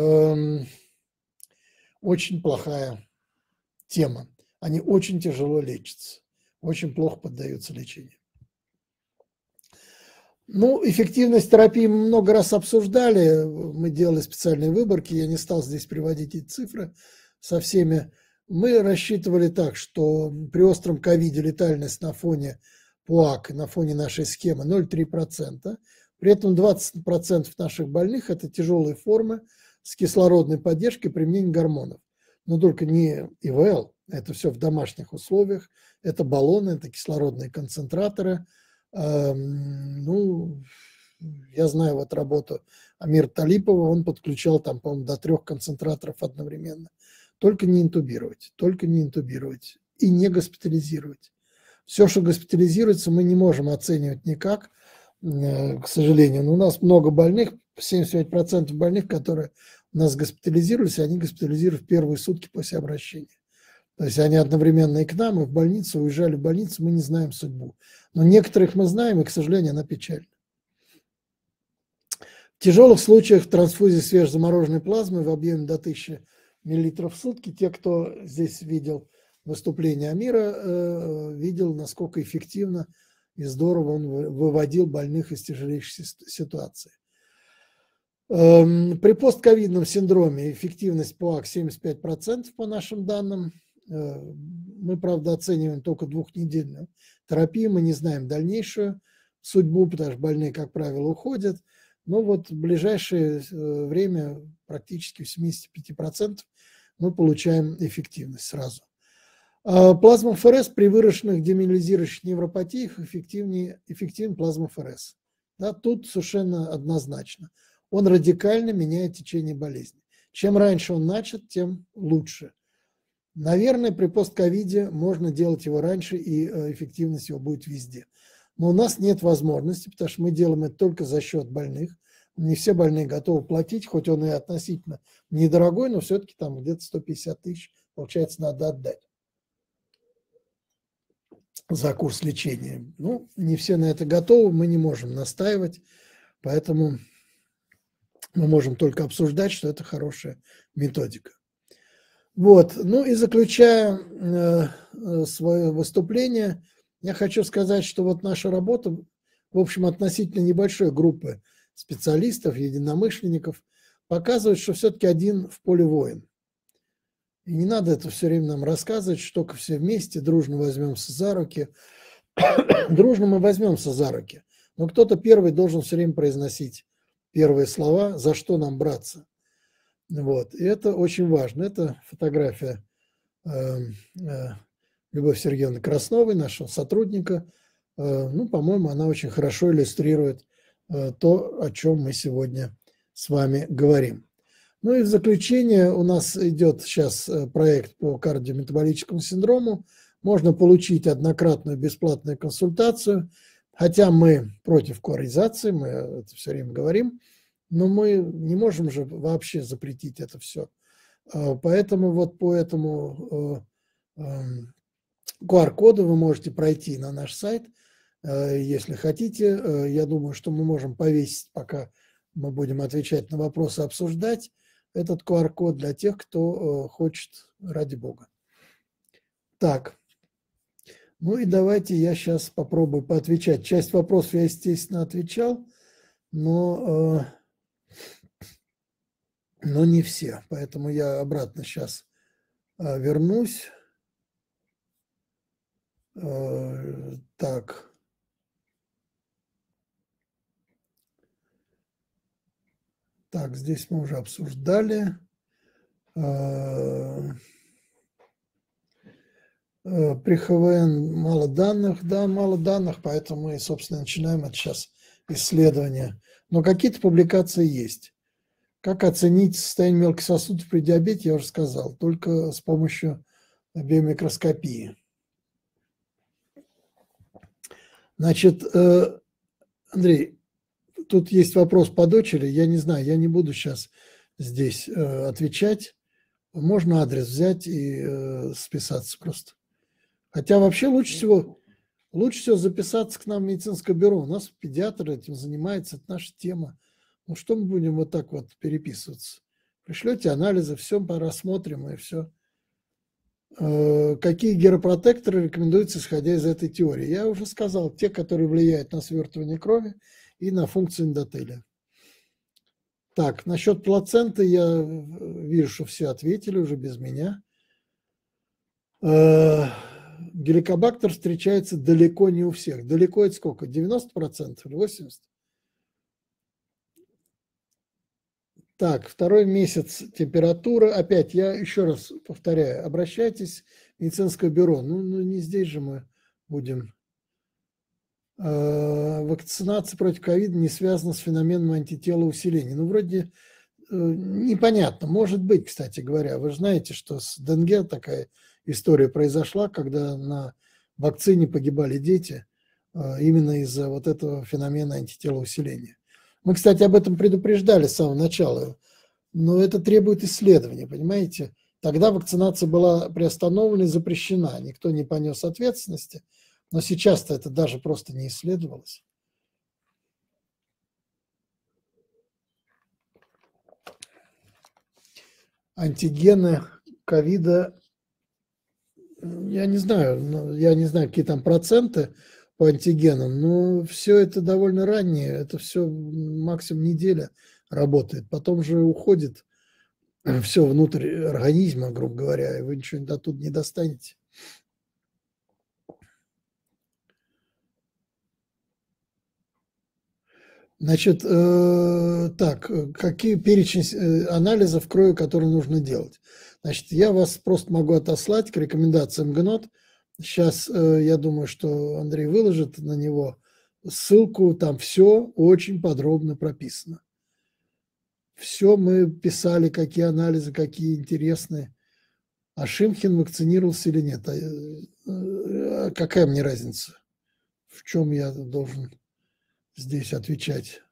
A: очень плохая тема. Они очень тяжело лечатся, очень плохо поддаются лечению. Ну, эффективность терапии мы много раз обсуждали, мы делали специальные выборки, я не стал здесь приводить эти цифры со всеми. Мы рассчитывали так, что при остром ковиде летальность на фоне ПУАК, на фоне нашей схемы 0,3%. При этом 20% наших больных – это тяжелые формы с кислородной поддержкой применения гормонов. Но только не ИВЛ, это все в домашних условиях, это баллоны, это кислородные концентраторы. Ну, я знаю вот работу Амира Талипова, он подключал там, по-моему, до 3 концентраторов одновременно. Только не интубировать и не госпитализировать. Все, что госпитализируется, мы не можем оценивать никак, к сожалению. Но у нас много больных, 75% больных, которые у нас госпитализировались, они госпитализировались в первые сутки после обращения. То есть они одновременно и к нам, и в больницу, уезжали в больницу, мы не знаем судьбу. Но некоторых мы знаем, и, к сожалению, она печальна. В тяжелых случаях трансфузии свежезамороженной плазмы в объеме до 1000 мл в сутки, те, кто здесь видел выступление Амира, видел, насколько эффективно и здорово он выводил больных из тяжелейших ситуаций. При постковидном синдроме эффективность ПУАК 75% по нашим данным. Мы, правда, оцениваем только 2-недельную терапию, мы не знаем дальнейшую судьбу, потому что больные, как правило, уходят. Но вот в ближайшее время практически в 75% мы получаем эффективность сразу. Плазмоферез при выраженных демиелинизирующих невропатиях эффективен плазмоферез. Да, тут совершенно однозначно. Он радикально меняет течение болезни. Чем раньше он начат, тем лучше. Наверное, при постковиде можно делать его раньше, и эффективность его будет везде. Но у нас нет возможности, потому что мы делаем это только за счет больных. Не все больные готовы платить, хоть он и относительно недорогой, но все-таки там где-то 150 тысяч, получается, надо отдать за курс лечения. Ну, не все на это готовы, мы не можем настаивать, поэтому мы можем только обсуждать, что это хорошая методика. Вот, ну и заключая свое выступление, я хочу сказать, что вот наша работа, в общем, относительно небольшой группы специалистов, единомышленников, показывает, что все-таки один в поле воин. И не надо это все время нам рассказывать, что только все вместе дружно возьмемся за руки. Дружно мы возьмемся за руки, но кто-то первый должен все время произносить первые слова, за что нам браться. Вот. И это очень важно. Это фотография Любовь Сергеевны Красновой, нашего сотрудника. Ну, по-моему, она очень хорошо иллюстрирует то, о чем мы сегодня с вами говорим. Ну и в заключение у нас идет сейчас проект по кардиометаболическому синдрому. Можно получить однократную бесплатную консультацию, хотя мы против куаризации, мы это все время говорим, но мы не можем же вообще запретить это все. Поэтому вот по этому QR-коду вы можете пройти на наш сайт, если хотите. Я думаю, что мы можем повесить, пока мы будем отвечать на вопросы, обсуждать этот QR-код для тех, кто хочет, ради бога. Так, ну и давайте я сейчас попробую поотвечать. Часть вопросов я, естественно, отвечал, но не все. Поэтому я обратно сейчас вернусь. Так. Так, здесь мы уже обсуждали. При ХВН мало данных, да, мало данных, поэтому мы, собственно, начинаем это сейчас исследование. Но какие-то публикации есть. Как оценить состояние мелких сосудов при диабете, я уже сказал, только с помощью биомикроскопии. Значит, Андрей, тут есть вопрос по дочери, я не знаю, я не буду сейчас здесь отвечать. Можно адрес взять и списаться просто. Хотя вообще лучше всего записаться к нам в медицинское бюро. У нас педиатр этим занимается, это наша тема. Ну что мы будем вот так вот переписываться? Пришлете анализы, все рассмотрим и все. Какие геропротекторы рекомендуются, исходя из этой теории? Я уже сказал, те, которые влияют на свертывание крови и на функцию эндотелия. Так, насчет плаценты я вижу, что все ответили уже без меня. Геликобактер встречается далеко не у всех. Далеко это сколько? 90% или 80%? Так, второй месяц температура. Опять, я еще раз повторяю, обращайтесь в медицинское бюро. Ну не здесь же мы будем. Вакцинация против ковида не связана с феноменом антителоусиления. Ну, вроде непонятно. Может быть, кстати говоря. Вы же знаете, что с Денге такая история произошла, когда на вакцине погибали дети именно из-за вот этого феномена антителоусиления. Мы, кстати, об этом предупреждали с самого начала, но это требует исследования, понимаете? Тогда вакцинация была приостановлена и запрещена, никто не понес ответственности, но сейчас-то это даже просто не исследовалось. Антигены ковида, я не знаю, какие там проценты по антигенам, но все это довольно раннее, это все максимум неделя работает, потом же уходит все внутрь организма, грубо говоря, и вы ничего оттуда не достанете. Значит, так, какие перечень анализов крови, которые нужно делать? Значит, я вас просто могу отослать к рекомендациям ГНОТ. Сейчас я думаю, что Андрей выложит на него ссылку, там все очень подробно прописано. Все мы писали, какие анализы, какие интересные. А Шимхин вакцинировался или нет? Какая мне разница? В чем я должен здесь отвечать?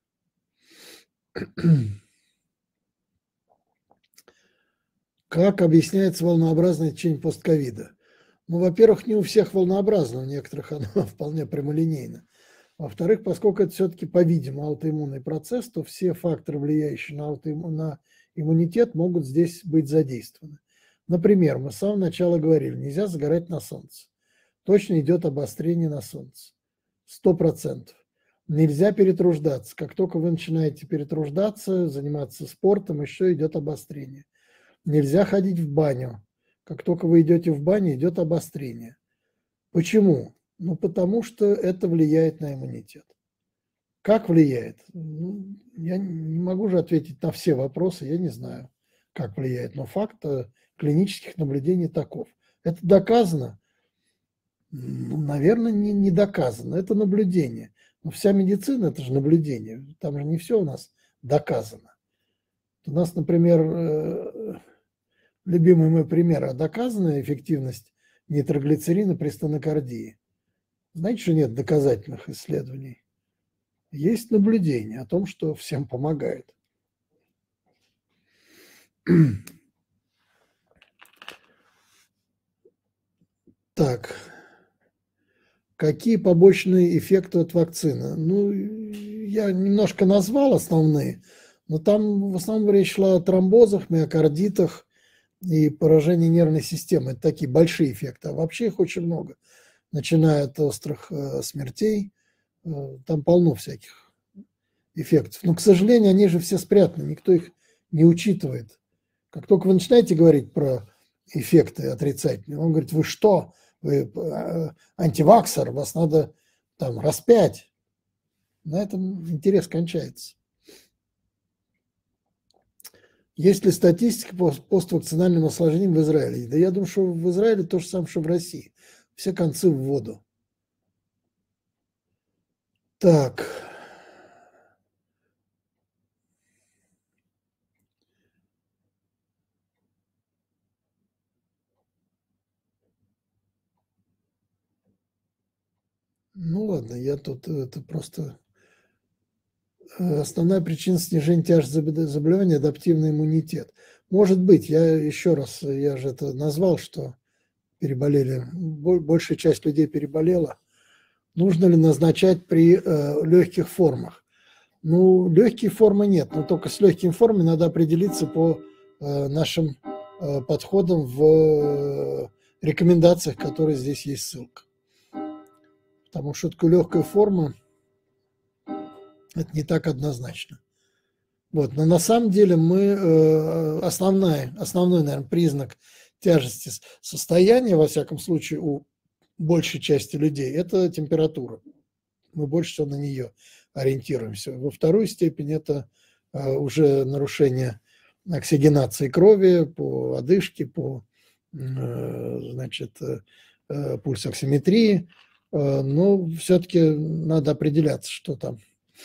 A: Как объясняется волнообразное течение постковида? Ну, во-первых, не у всех волнообразно, у некоторых оно вполне прямолинейно. Во-вторых, поскольку это все-таки, по-видимому, аутоиммунный процесс, то все факторы, влияющие на иммунитет, могут здесь быть задействованы. Например, мы с самого начала говорили, нельзя загорать на солнце. Точно идет обострение на солнце. 100%. Нельзя перетруждаться. Как только вы начинаете перетруждаться, заниматься спортом, еще идет обострение. Нельзя ходить в баню. Как только вы идете в баню, идет обострение. Почему? Ну, потому что это влияет на иммунитет. Как влияет? Ну, я не могу же ответить на все вопросы, я не знаю, как влияет, но факт клинических наблюдений таков. Это доказано? Ну, наверное, не доказано. Это наблюдение. Но вся медицина – это же наблюдение. Там же не все у нас доказано. У нас, например, любимый мой пример, доказанная эффективность нитроглицерина при стенокардии. Знаете, что нет доказательных исследований? Есть наблюдение о том, что всем помогает. Так, какие побочные эффекты от вакцины? Ну, я немножко назвал основные, но там в основном речь шла о тромбозах, миокардитах и поражении нервной системы. Это такие большие эффекты. А вообще их очень много. Начиная от острых смертей, там полно всяких эффектов. Но, к сожалению, они же все спрятаны, никто их не учитывает. Как только вы начинаете говорить про эффекты отрицательные, он говорит, вы что, вы антиваксер, вас надо там распять. На этом интерес кончается. Есть ли статистика по поствакцинальным осложнениям в Израиле? Да я думаю, что в Израиле то же самое, что в России. Все концы в воду. Так. Ну ладно, я тут это просто основная причина снижения тяжести заболевания – адаптивный иммунитет. Может быть, я еще раз, я же это назвал, что переболели, большая часть людей переболела. Нужно ли назначать при легких формах? Ну, легкие формы нет, но только с легкими формами надо определиться по нашим подходам в рекомендациях, которые здесь есть ссылка. Потому что такое легкая форма, это не так однозначно. Вот. Но на самом деле мы основной, наверное, признак тяжести состояния, во всяком случае, у большей части людей, это температура. Мы больше всего на нее ориентируемся. Во вторую степень это уже нарушение оксигенации крови по одышке, по значит, пульсоксиметрии. Но все-таки надо определяться, что там.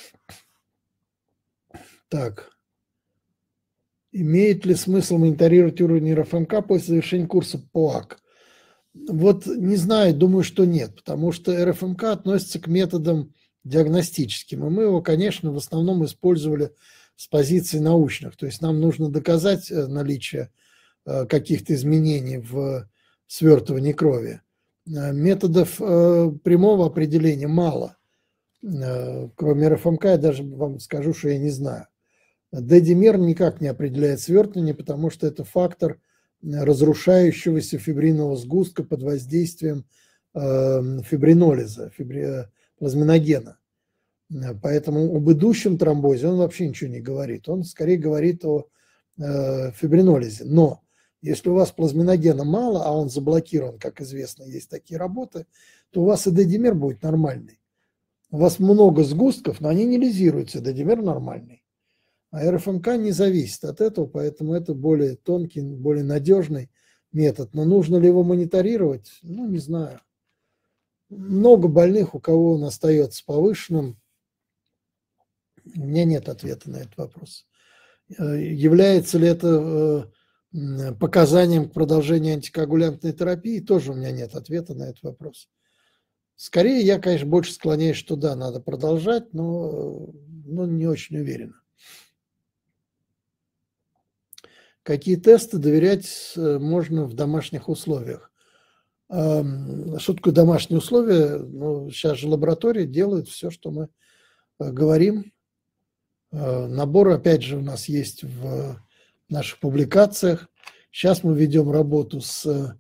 A: Так. Имеет ли смысл мониторировать уровень РФМК после завершения курса ПОАК? Вот не знаю, думаю, что нет, потому что РФМК относится к методам диагностическим, и мы его, конечно, в основном использовали с позиции научных, то есть нам нужно доказать наличие каких-то изменений в свертывании крови. Методов прямого определения мало, кроме РФМК, я даже вам скажу, что я не знаю. D-димер никак не определяет свертывание, потому что это фактор разрушающегося фибринового сгустка под воздействием фибринолиза, плазминогена. Поэтому об идущем тромбозе он вообще ничего не говорит. Он скорее говорит о фибринолизе. Но если у вас плазминогена мало, а он заблокирован, как известно, есть такие работы, то у вас и D-димер будет нормальный. У вас много сгустков, но они не лизируются, D-димер нормальный. А РФМК не зависит от этого, поэтому это более тонкий, более надежный метод. Но нужно ли его мониторировать? Ну, не знаю. Много больных, у кого он остается повышенным. У меня нет ответа на этот вопрос. Является ли это показанием к продолжению антикоагулянтной терапии? Тоже у меня нет ответа на этот вопрос. Скорее, я, конечно, больше склоняюсь, что да, надо продолжать, но не очень уверен. Какие тесты доверять можно в домашних условиях? Что такое домашние условия? Ну, сейчас же лаборатории делают все, что мы говорим. Набор, опять же, у нас есть в наших публикациях. Сейчас мы ведем работу с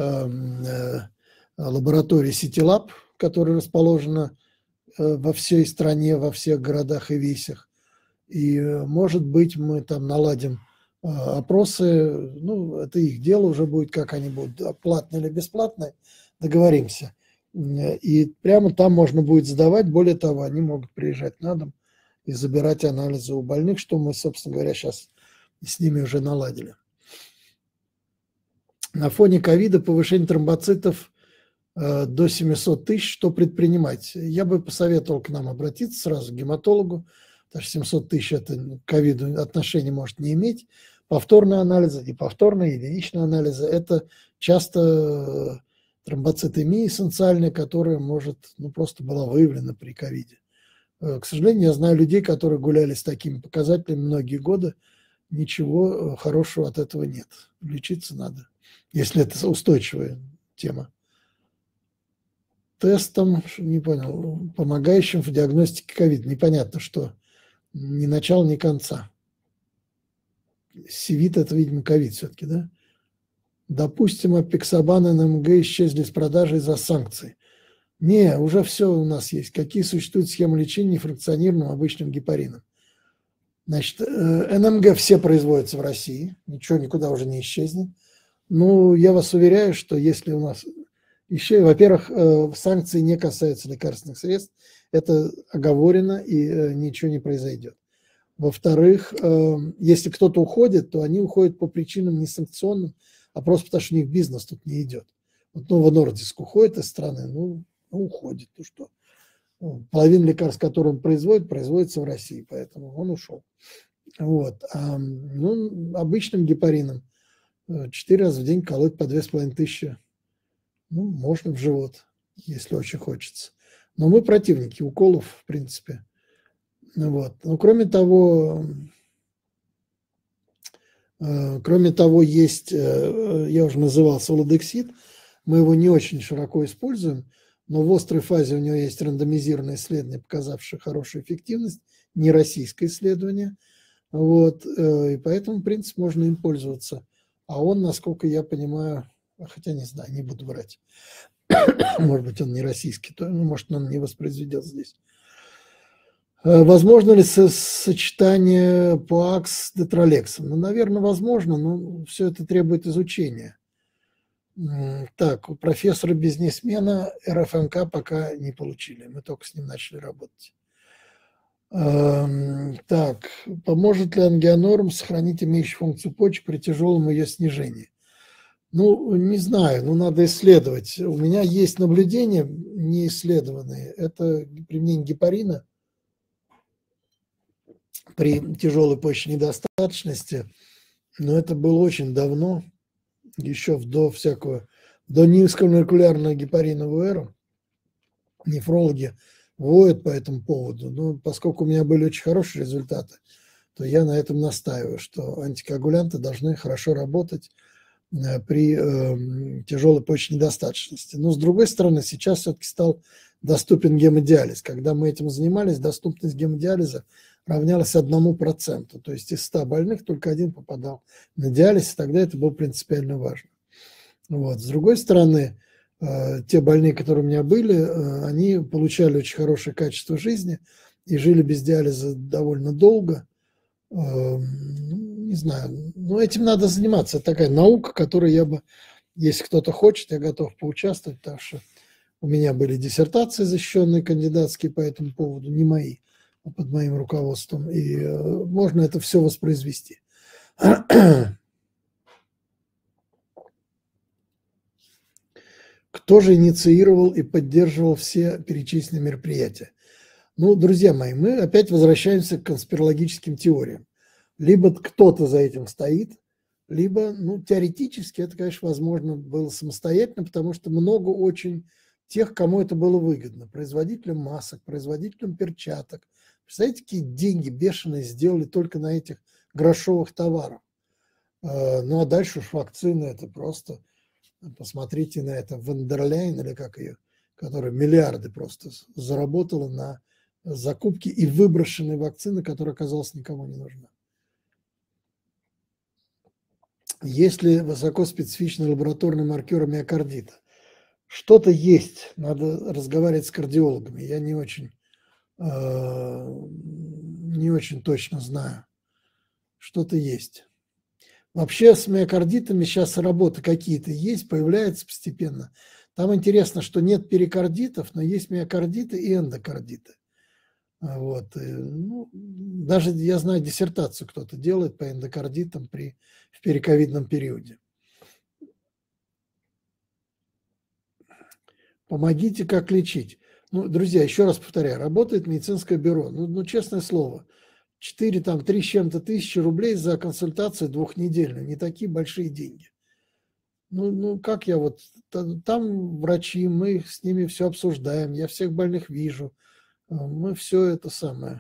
A: лабораторией CityLab, которая расположена во всей стране, во всех городах и весях. И, может быть, мы там наладим опросы, ну, это их дело уже будет, как они будут, платные или бесплатные, договоримся. И прямо там можно будет сдавать. Более того, они могут приезжать на дом и забирать анализы у больных, что мы, собственно говоря, сейчас с ними уже наладили. На фоне ковида повышение тромбоцитов до 700 тысяч, что предпринимать? Я бы посоветовал к нам обратиться сразу к гематологу, потому что 700 тысяч это к ковиду отношения может не иметь. Повторные анализы, неповторные, единичные анализы – это часто тромбоцитемия эссенциальная, которая может, просто была выявлена при ковиде. К сожалению, я знаю людей, которые гуляли с такими показателями многие годы, ничего хорошего от этого нет. Лечиться надо, если это устойчивая тема. Тестом, не понял, помогающим в диагностике ковида. Непонятно, что ни начала, ни конца. Сивит – это, видимо, ковид все-таки, да? Допустим, апексабан и НМГ исчезли с продажи из-за санкций. Не, уже все у нас есть. Какие существуют схемы лечения нефракционированным обычным гепарином? Значит, НМГ все производятся в России, ничего никуда уже не исчезнет. Ну, я вас уверяю, что если у нас еще, во-первых, санкции не касаются лекарственных средств, это оговорено и ничего не произойдет. Во-вторых, если кто-то уходит, то они уходят по причинам не санкционным, а просто потому, что у них бизнес тут не идет. Вот Novo Nordisk уходит из страны, уходит. Ну что? Половина лекарств, которые он производит, производится в России, поэтому он ушел. Вот. Обычным гепарином 4 раза в день колоть по 2500. Можно в живот, если очень хочется. Но мы противники уколов, в принципе. Вот. Но кроме того, есть, я уже называл солодексид, мы его не очень широко используем, но в острой фазе у него есть рандомизированное исследование, показавшее хорошую эффективность, не российское исследование. Вот. И поэтому, в принципе, можно им пользоваться. А он, насколько я понимаю, хотя не знаю, не буду врать. Может быть, он не российский, может, он не воспроизведен здесь. Возможно ли сочетание ПОАК с детролексом? Наверное, возможно, но все это требует изучения. Так, у профессора-бизнесмена РФМК пока не получили, мы только с ним начали работать. Так, поможет ли ангионорм сохранить имеющую функцию почек при тяжелом ее снижении? Не знаю, надо исследовать. У меня есть наблюдения не исследованные. Это применение гепарина при тяжелой почечной недостаточности. Но это было очень давно, еще до низкомолекулярного гепаринового эру. Нефрологи воют по этому поводу. Но поскольку у меня были очень хорошие результаты, то я на этом настаиваю, что антикоагулянты должны хорошо работать при тяжелой почечной недостаточности. Но, с другой стороны, сейчас все-таки стал доступен гемодиализ. Когда мы этим занимались, доступность гемодиализа равнялась 1%. То есть из 100 больных только один попадал на диализ, и тогда это было принципиально важно. Вот. С другой стороны, те больные, которые у меня были, они получали очень хорошее качество жизни и жили без диализа довольно долго. Не знаю, этим надо заниматься. Это такая наука, которой я бы, если кто-то хочет, я готов поучаствовать, потому что у меня были диссертации защищенные кандидатские по этому поводу, не мои, а под моим руководством, и можно это все воспроизвести. Кто же инициировал и поддерживал все перечисленные мероприятия? Друзья мои, мы опять возвращаемся к конспирологическим теориям. Либо кто-то за этим стоит, либо, теоретически это, конечно, возможно было самостоятельно, потому что много очень тех, кому это было выгодно. Производителям масок, производителям перчаток. Представляете, какие деньги бешеные сделали только на этих грошовых товарах. А дальше уж вакцины, это просто, посмотрите на это, Вандерляйн, или как ее, которая миллиарды просто заработала на закупке и выброшенной вакцины, которая оказалась никому не нужна. Есть ли высокоспецифичный лабораторный маркер миокардита? Что-то есть, надо разговаривать с кардиологами. Я не очень точно знаю. Что-то есть. Вообще с миокардитами сейчас работы какие-то есть, появляются постепенно. Там интересно, что нет перикардитов, но есть миокардиты и эндокардиты. Вот. Ну, даже я знаю, диссертацию кто-то делает по эндокардитам в периковидном периоде. Помогите, как лечить. Ну, друзья, еще раз повторяю, работает медицинское бюро. Ну честное слово, 3 с чем-то тысячи рублей за консультацию двухнедельную. Не такие большие деньги. Ну как я вот... Там врачи, мы с ними все обсуждаем, я всех больных вижу. Мы все это самое.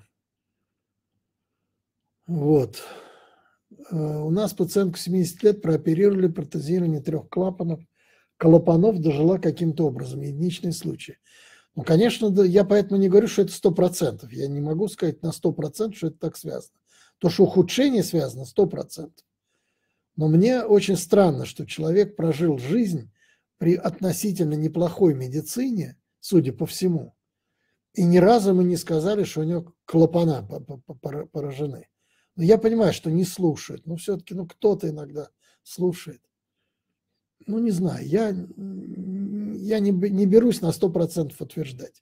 A: Вот. У нас пациентку 70 лет прооперировали протезирование 3 клапанов дожила каким-то образом. Единичный случай. Ну, конечно, да, я поэтому не говорю, что это 100%. Я не могу сказать на 100%, что это так связано. То, что ухудшение связано, 100%. Но мне очень странно, что человек прожил жизнь при относительно неплохой медицине, судя по всему, и ни разу мы не сказали, что у него клапана поражены. Но я понимаю, что не слушают, но все-таки кто-то иногда слушает. Ну, не знаю, я не берусь на 100% утверждать.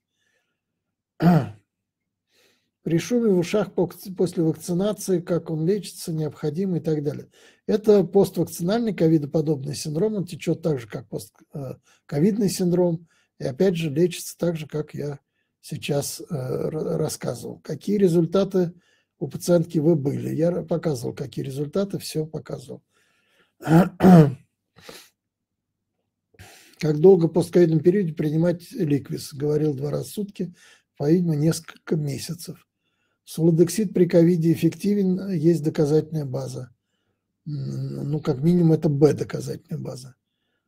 A: При шуме в ушах после вакцинации, как он лечится, необходимо и так далее. Это поствакцинальный ковидоподобный синдром, он течет так же, как постковидный синдром, и опять же лечится так же, как я сейчас рассказывал. Какие результаты у пациентки вы были? Я показывал, какие результаты, все показывал. Как долго в постковидном периоде принимать ликвис? Говорил 2 раза в сутки, по-видимому, несколько месяцев. Суладексид при ковиде эффективен, есть доказательная база. Ну, как минимум, это доказательная база.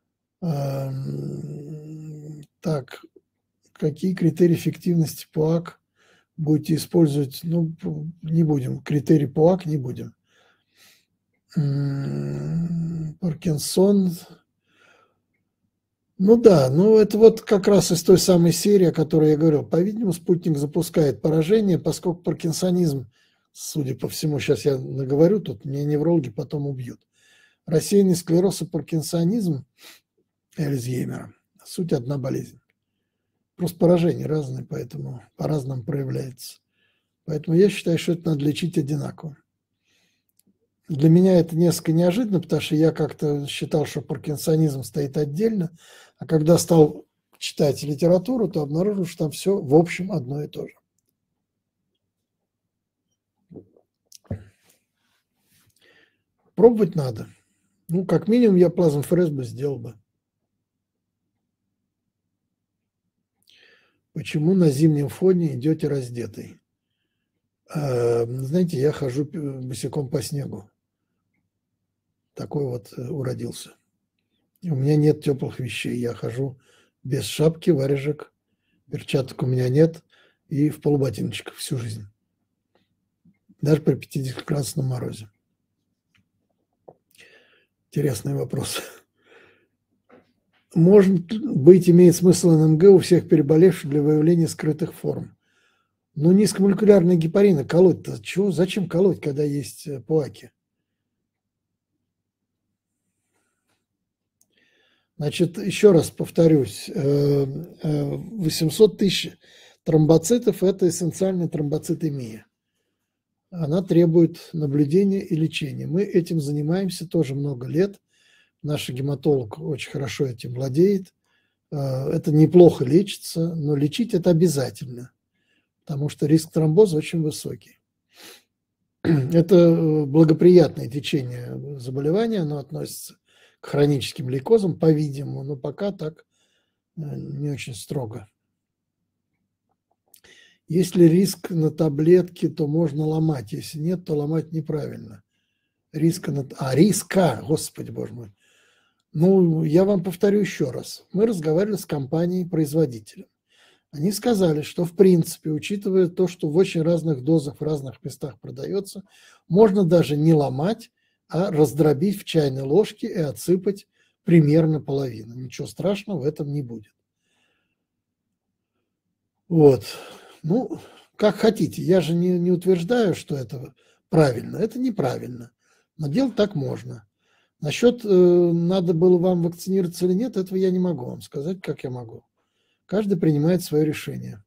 A: Так, какие критерии эффективности ПОАК будете использовать? Ну, не будем, критерии ПОАК не будем. Паркинсон... Ну да, это вот как раз из той самой серии, о которой я говорил. По-видимому, спутник запускает поражение, поскольку паркинсонизм, судя по всему, сейчас я наговорю, тут меня неврологи потом убьют. Рассеянный склероз и паркинсонизм Альцгеймера – суть одна болезнь. Просто поражения разные, поэтому по-разному проявляется. Поэтому я считаю, что это надо лечить одинаково. Для меня это несколько неожиданно, потому что я как-то считал, что паркинсонизм стоит отдельно, а когда стал читать литературу, то обнаружил, что там все в общем одно и то же. Пробовать надо. Ну, как минимум, я плазмоферез бы сделал бы. Почему на зимнем фоне идете раздетый? Знаете, я хожу босиком по снегу. Такой вот уродился. У меня нет теплых вещей. Я хожу без шапки, варежек, перчаток у меня нет и в полуботиночках всю жизнь. Даже при 50-градусном морозе. Интересный вопрос. Может быть, имеет смысл НМГ у всех переболевших для выявления скрытых форм. Но низкомолекулярные гепарины колоть-то чего? Зачем колоть, когда есть ПОАКи? Значит, еще раз повторюсь, 800 тысяч тромбоцитов – это эссенциальная тромбоцитемия. Она требует наблюдения и лечения. Мы этим занимаемся тоже много лет. Наш гематолог очень хорошо этим владеет. Это неплохо лечится, но лечить это обязательно, потому что риск тромбоза очень высокий. Это благоприятное течение заболевания, оно относится к хроническим лейкозам, по-видимому, но пока так не очень строго. Если риск на таблетке, то можно ломать. Если нет, то ломать неправильно. Риска, господи боже мой. Ну, я вам повторю еще раз. Мы разговаривали с компанией-производителем. Они сказали, что в принципе, учитывая то, что в очень разных дозах в разных местах продается, можно даже не ломать, а раздробить в чайной ложке и отсыпать примерно половину. Ничего страшного в этом не будет. Вот. Ну, как хотите. Я же не утверждаю, что это правильно. Это неправильно. Но делать так можно. Насчет, надо было вам вакцинироваться или нет, этого я не могу вам сказать, как я могу. Каждый принимает свое решение.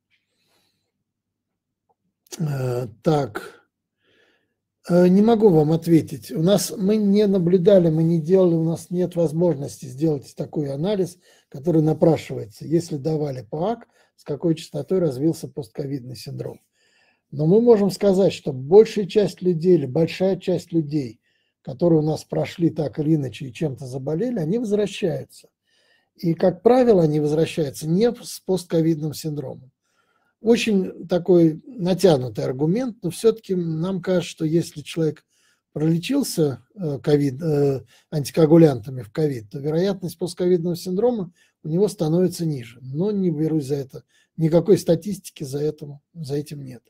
A: Так, не могу вам ответить. У нас мы не наблюдали, мы не делали, у нас нет возможности сделать такой анализ, который напрашивается. Если давали ПААК, с какой частотой развился постковидный синдром. Но мы можем сказать, что большая часть людей или большая часть людей, которые у нас прошли так или иначе и чем-то заболели, они возвращаются. И, как правило, они возвращаются не с постковидным синдромом. Очень такой натянутый аргумент, но все-таки нам кажется, что если человек пролечился антикоагулянтами в ковид, то вероятность постковидного синдрома у него становится ниже. Но не берусь за это. Никакой статистики за этим нет.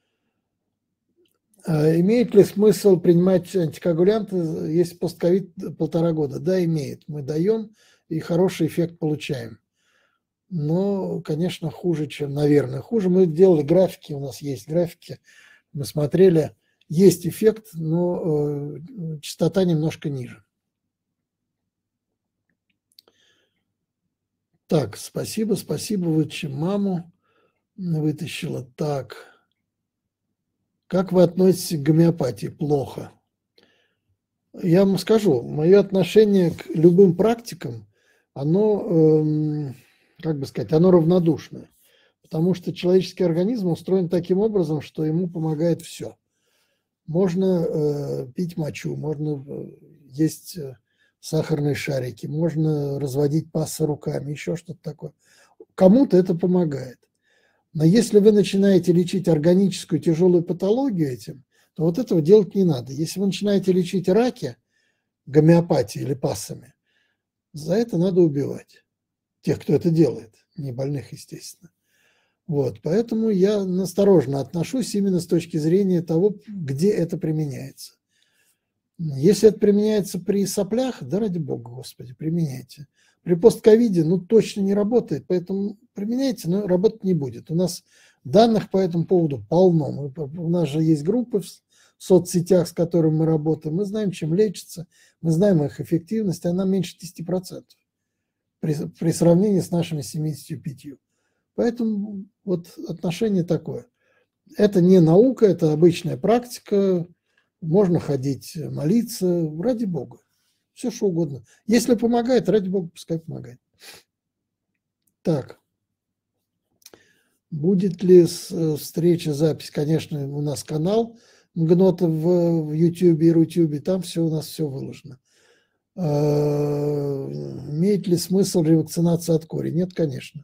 A: Имеет ли смысл принимать антикоагулянты, если постковид 1,5 года? Да, имеет. Мы даем и хороший эффект получаем. Но, конечно, хуже, чем, наверное, хуже. Мы делали графики, у нас есть графики, мы смотрели, есть эффект, но частота немножко ниже. Так, спасибо, вытащим маму, вытащила. Так, как вы относитесь к гомеопатии? Плохо. Я вам скажу, мое отношение к любым практикам, оно, как бы сказать, оно равнодушное. Потому что человеческий организм устроен таким образом, что ему помогает все. Можно пить мочу, можно есть сахарные шарики, можно разводить пассы руками, еще что-то такое. Кому-то это помогает. Но если вы начинаете лечить органическую тяжелую патологию этим, то вот этого делать не надо. Если вы начинаете лечить раки гомеопатией или пассами, за это надо убивать тех, кто это делает, не больных, естественно. Вот, поэтому я настороженно отношусь именно с точки зрения того, где это применяется. Если это применяется при соплях, да ради бога, Господи, применяйте. При постковиде, ну, точно не работает, поэтому применяйте, но работать не будет. У нас данных по этому поводу полно. У нас же есть группы в соцсетях, с которыми мы работаем. Мы знаем, чем лечится, мы знаем их эффективность, она меньше 10% при сравнении с нашими 75%. Поэтому вот отношение такое. Это не наука, это обычная практика. Можно ходить, молиться, ради бога. Все что угодно. Если помогает, ради бога, пускай помогает. Так. Будет ли встреча, запись? Конечно, у нас канал Мгнота в YouTube и Рутюбе. Там все у нас все выложено. Имеет ли смысл ревакцинация от кори? Нет, конечно.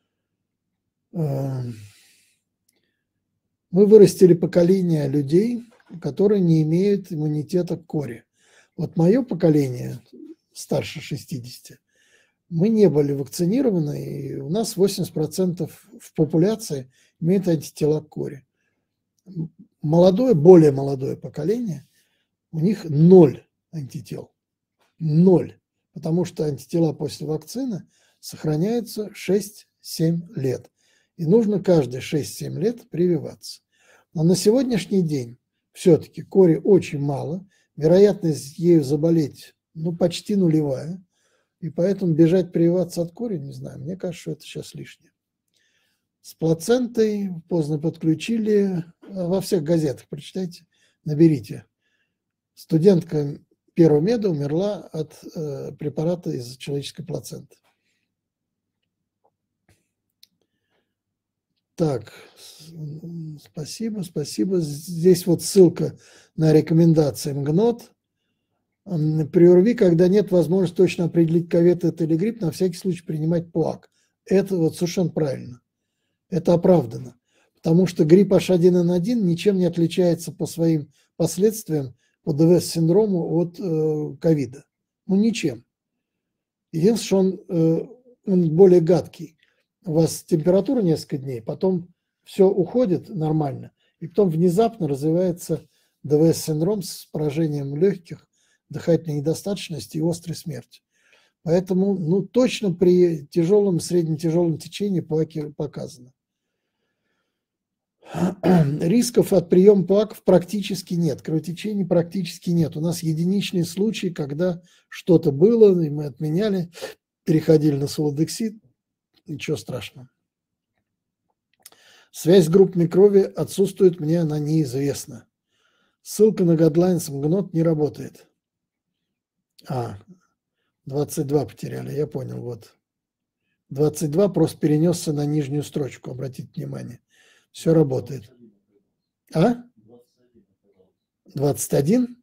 A: Мы вырастили поколение людей, которые не имеют иммунитета к кори. Вот мое поколение, старше 60, мы не были вакцинированы, и у нас 80% в популяции имеют антитела к кори. Молодое, более молодое поколение, у них 0 антител. 0. Потому что антитела после вакцины сохраняются 6-7 лет. И нужно каждые 6-7 лет прививаться. Но на сегодняшний день все-таки кори очень мало. Вероятность ею заболеть почти нулевая. И поэтому бежать прививаться от кори, не знаю, мне кажется, что это сейчас лишнее. С плацентой поздно подключили. Во всех газетах прочитайте, наберите. Студентка первого меда умерла от препарата из человеческой плаценты. Так, спасибо. Здесь вот ссылка на рекомендации МГНОТ. При ОРВИ, когда нет возможности точно определить, ковид это или грипп, на всякий случай принимать ПОАК. Это вот совершенно правильно. Это оправдано. Потому что грипп H1N1 ничем не отличается по своим последствиям по ДВС-синдрому от ковида. Ничем. Единственное, что он более гадкий. У вас температура несколько дней, потом все уходит нормально, и потом внезапно развивается ДВС-синдром с поражением легких, дыхательной недостаточности и острой смерти. Поэтому, точно при тяжелом, средне-тяжелом течении ПОАКи показано. Рисков от приема ПАКов практически нет, кровотечений практически нет. У нас единичные случаи, когда что-то было, и мы отменяли, переходили на солодексид, ничего страшного. Связь с группами крови отсутствует, мне она неизвестна. Ссылка на Guidelines МГНОТ не работает. 22 потеряли, я понял, вот. 22 просто перенесся на нижнюю строчку, обратите внимание. Все работает. 21?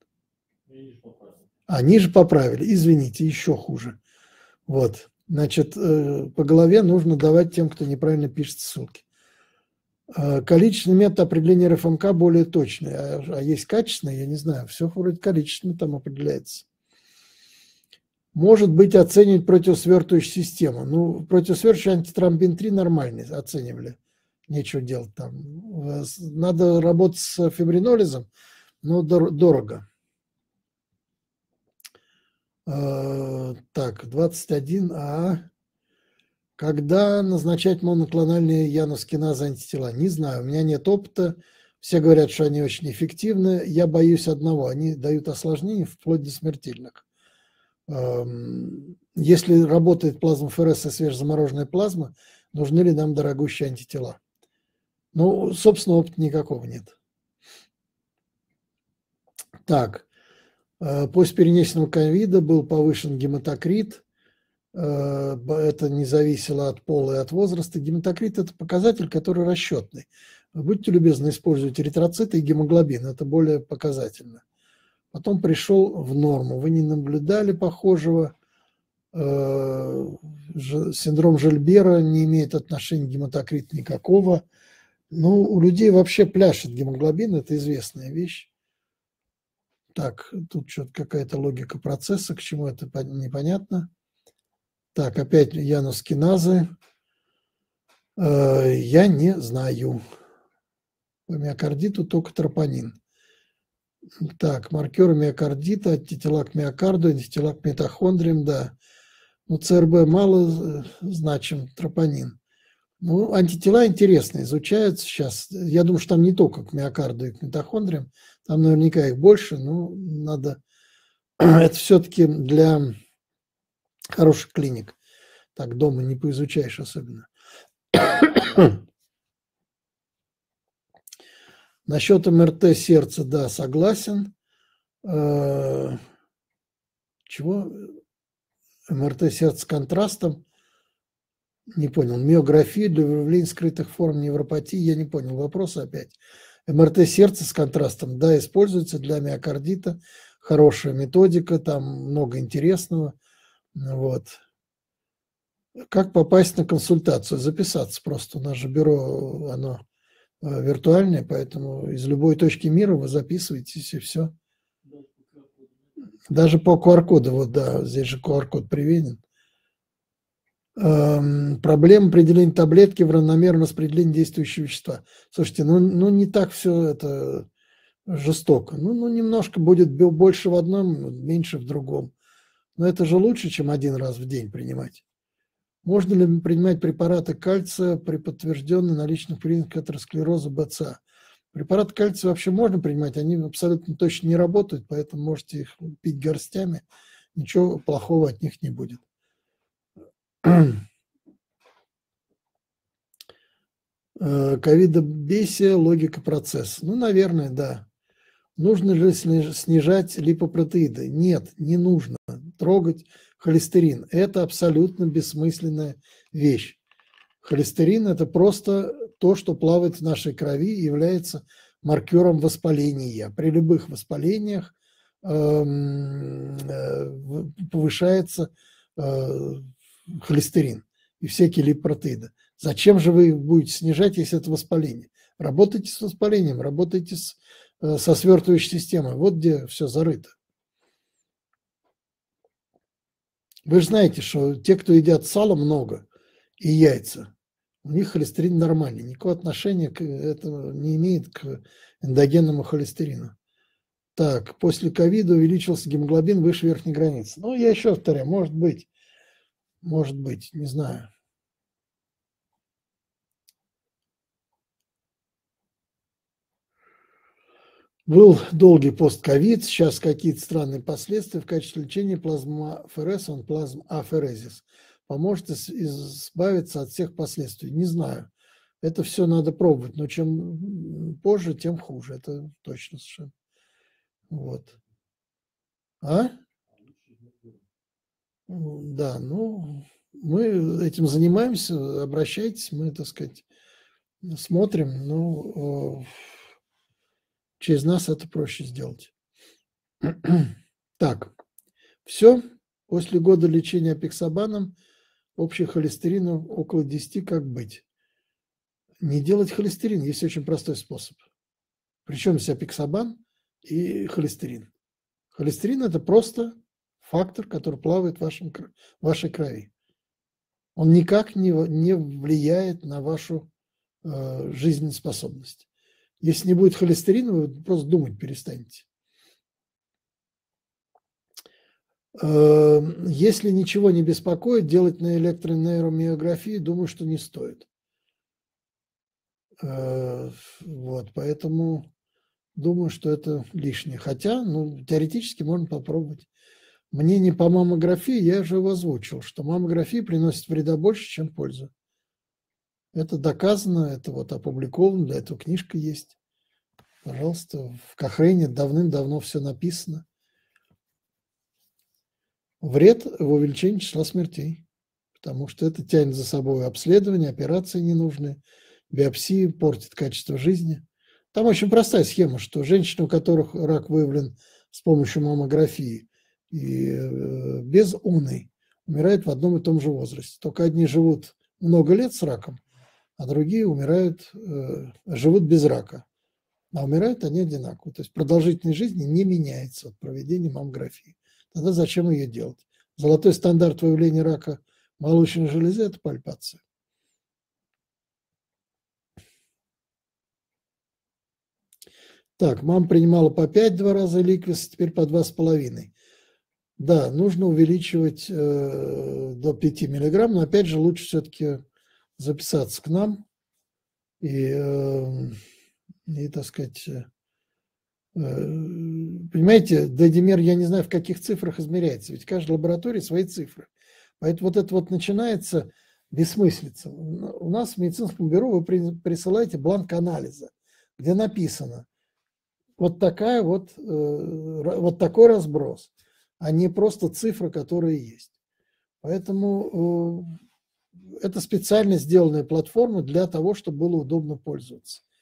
A: Ниже поправили. Извините, еще хуже. Вот. Значит, по голове нужно давать тем, кто неправильно пишет ссылки. Количественный метод определения РФМК более точный. А есть качественный, я не знаю. Все вроде количественно там определяется. Может быть, оценивать противосвертывающую систему. Ну, противосвертывающий антитромбин-3 нормальный, оценивали. Нечего делать там. Надо работать с фибринолизом, но дорого. Так, 21А. Когда назначать моноклональные янускиназы антитела? Не знаю, у меня нет опыта. Все говорят, что они очень эффективны. Я боюсь одного. Они дают осложнения вплоть до смертельных. Если работает плазма-ФРС и свежезамороженная плазма, нужны ли нам дорогущие антитела? Ну, собственно, опыта никакого нет. Так, после перенесенного ковида был повышен гематокрит. Это не зависело от пола и от возраста. Гематокрит – это показатель, который расчетный. Будьте любезны, используйте эритроциты и гемоглобин, это более показательно. Потом пришел в норму. Вы не наблюдали похожего. Синдром Жильбера не имеет отношения к гематокриту никакого. Ну, у людей вообще пляшет гемоглобин, это известная вещь. Так, тут что-то какая-то логика процесса, к чему это непонятно. Так, опять янускиназы. Я не знаю. По миокардиту только тропонин. Так, маркеры миокардита, антитела к миокарду, антитела к митохондриям, да. Ну, ЦРБ мало значим, тропонин. Ну, антитела интересно изучаются сейчас. Я думаю, что там не только к миокарду и к митохондриям, там наверняка их больше, но надо... Это все-таки для хороших клиник. Так дома не поизучаешь особенно. Насчет МРТ сердца, да, согласен. Чего? МРТ сердца с контрастом? Не понял. Миография для выявления скрытых форм невропатии? Я не понял вопроса опять. МРТ сердца с контрастом, да, используется для миокардита. Хорошая методика, там много интересного. Вот. Как попасть на консультацию? Записаться просто. У нас же бюро, оно виртуальное, поэтому из любой точки мира вы записываетесь и все. Даже по QR-коду, вот да, здесь же QR-код приведен. Проблема определения таблетки в равномерном распределении действующего вещества. Слушайте, ну не так все это жестоко. Ну немножко будет больше в одном, меньше в другом. Но это же лучше, чем один раз в день принимать. Можно ли принимать препараты кальция при подтвержденной наличных признаках атеросклероза БЦА? Препараты кальция вообще можно принимать, они абсолютно точно не работают, поэтому можете их пить горстями, ничего плохого от них не будет. Ковидобесие, логика процесса. Ну, наверное, да. Нужно ли снижать липопротеиды? Нет, не нужно трогать холестерин. Это абсолютно бессмысленная вещь. Холестерин – это просто то, что плавает в нашей крови и является маркером воспаления. При любых воспалениях повышается холестерин и всякие липопротеиды. Зачем же вы их будете снижать, если это воспаление? Работайте с воспалением, работайте со свертывающей системой. Вот где все зарыто. Вы же знаете, что те, кто едят сало много и яйца, у них холестерин нормальный. Никакого отношения к этому не имеет к эндогенному холестерину. Так, после ковида увеличился гемоглобин выше верхней границы. Ну, я еще повторяю, может быть, не знаю. Был долгий постковид, сейчас какие-то странные последствия в качестве лечения плазмоаферез, он плазмоаферезис. Поможет избавиться от всех последствий. Не знаю. Это все надо пробовать, но чем позже, тем хуже. Это точно совершенно. Вот. А? Да, ну, мы этим занимаемся, обращайтесь, мы, так сказать, смотрим, но через нас это проще сделать. Так, все. После года лечения апиксабаном общий холестерин около 10, как быть? Не делать холестерин, есть очень простой способ. Причем здесь апиксабан и холестерин. Холестерин – это просто фактор, который плавает в вашей крови. Он никак не влияет на вашу жизнеспособность. Если не будет холестерина, вы просто думать перестанете. Если ничего не беспокоит, делать на электронейромиографии, думаю, что не стоит. Вот, поэтому думаю, что это лишнее. Хотя, ну, теоретически можно попробовать. Мнение по маммографии я уже озвучил, что маммография приносит вреда больше, чем пользы. Это доказано, это вот опубликовано, для этого книжка есть. Пожалуйста, в Кохрейне давным-давно все написано. Вред в увеличении числа смертей, потому что это тянет за собой обследования, операции ненужные, биопсии, портит качество жизни. Там очень простая схема, что женщины, у которых рак выявлен с помощью маммографии и без УНИ, умирают в одном и том же возрасте. Только одни живут много лет с раком, а другие живут без рака. А умирают они одинаково. То есть продолжительность жизни не меняется от проведения маммографии. Тогда зачем ее делать? Золотой стандарт выявления рака молочной железы – это пальпация. Так, мама принимала по 5 2 раза ликвис, теперь по 2,5. Да, нужно увеличивать до 5 миллиграмм, но опять же лучше все-таки записаться к нам и так сказать, понимаете, дедимер, я не знаю, в каких цифрах измеряется, ведь в каждой лаборатории свои цифры. Поэтому вот это вот начинается бессмыслица. У нас в медицинском бюро вы присылаете бланк анализа, где написано вот такой разброс, а не просто цифры, которые есть. Поэтому это специально сделанная платформа для того, чтобы было удобно пользоваться.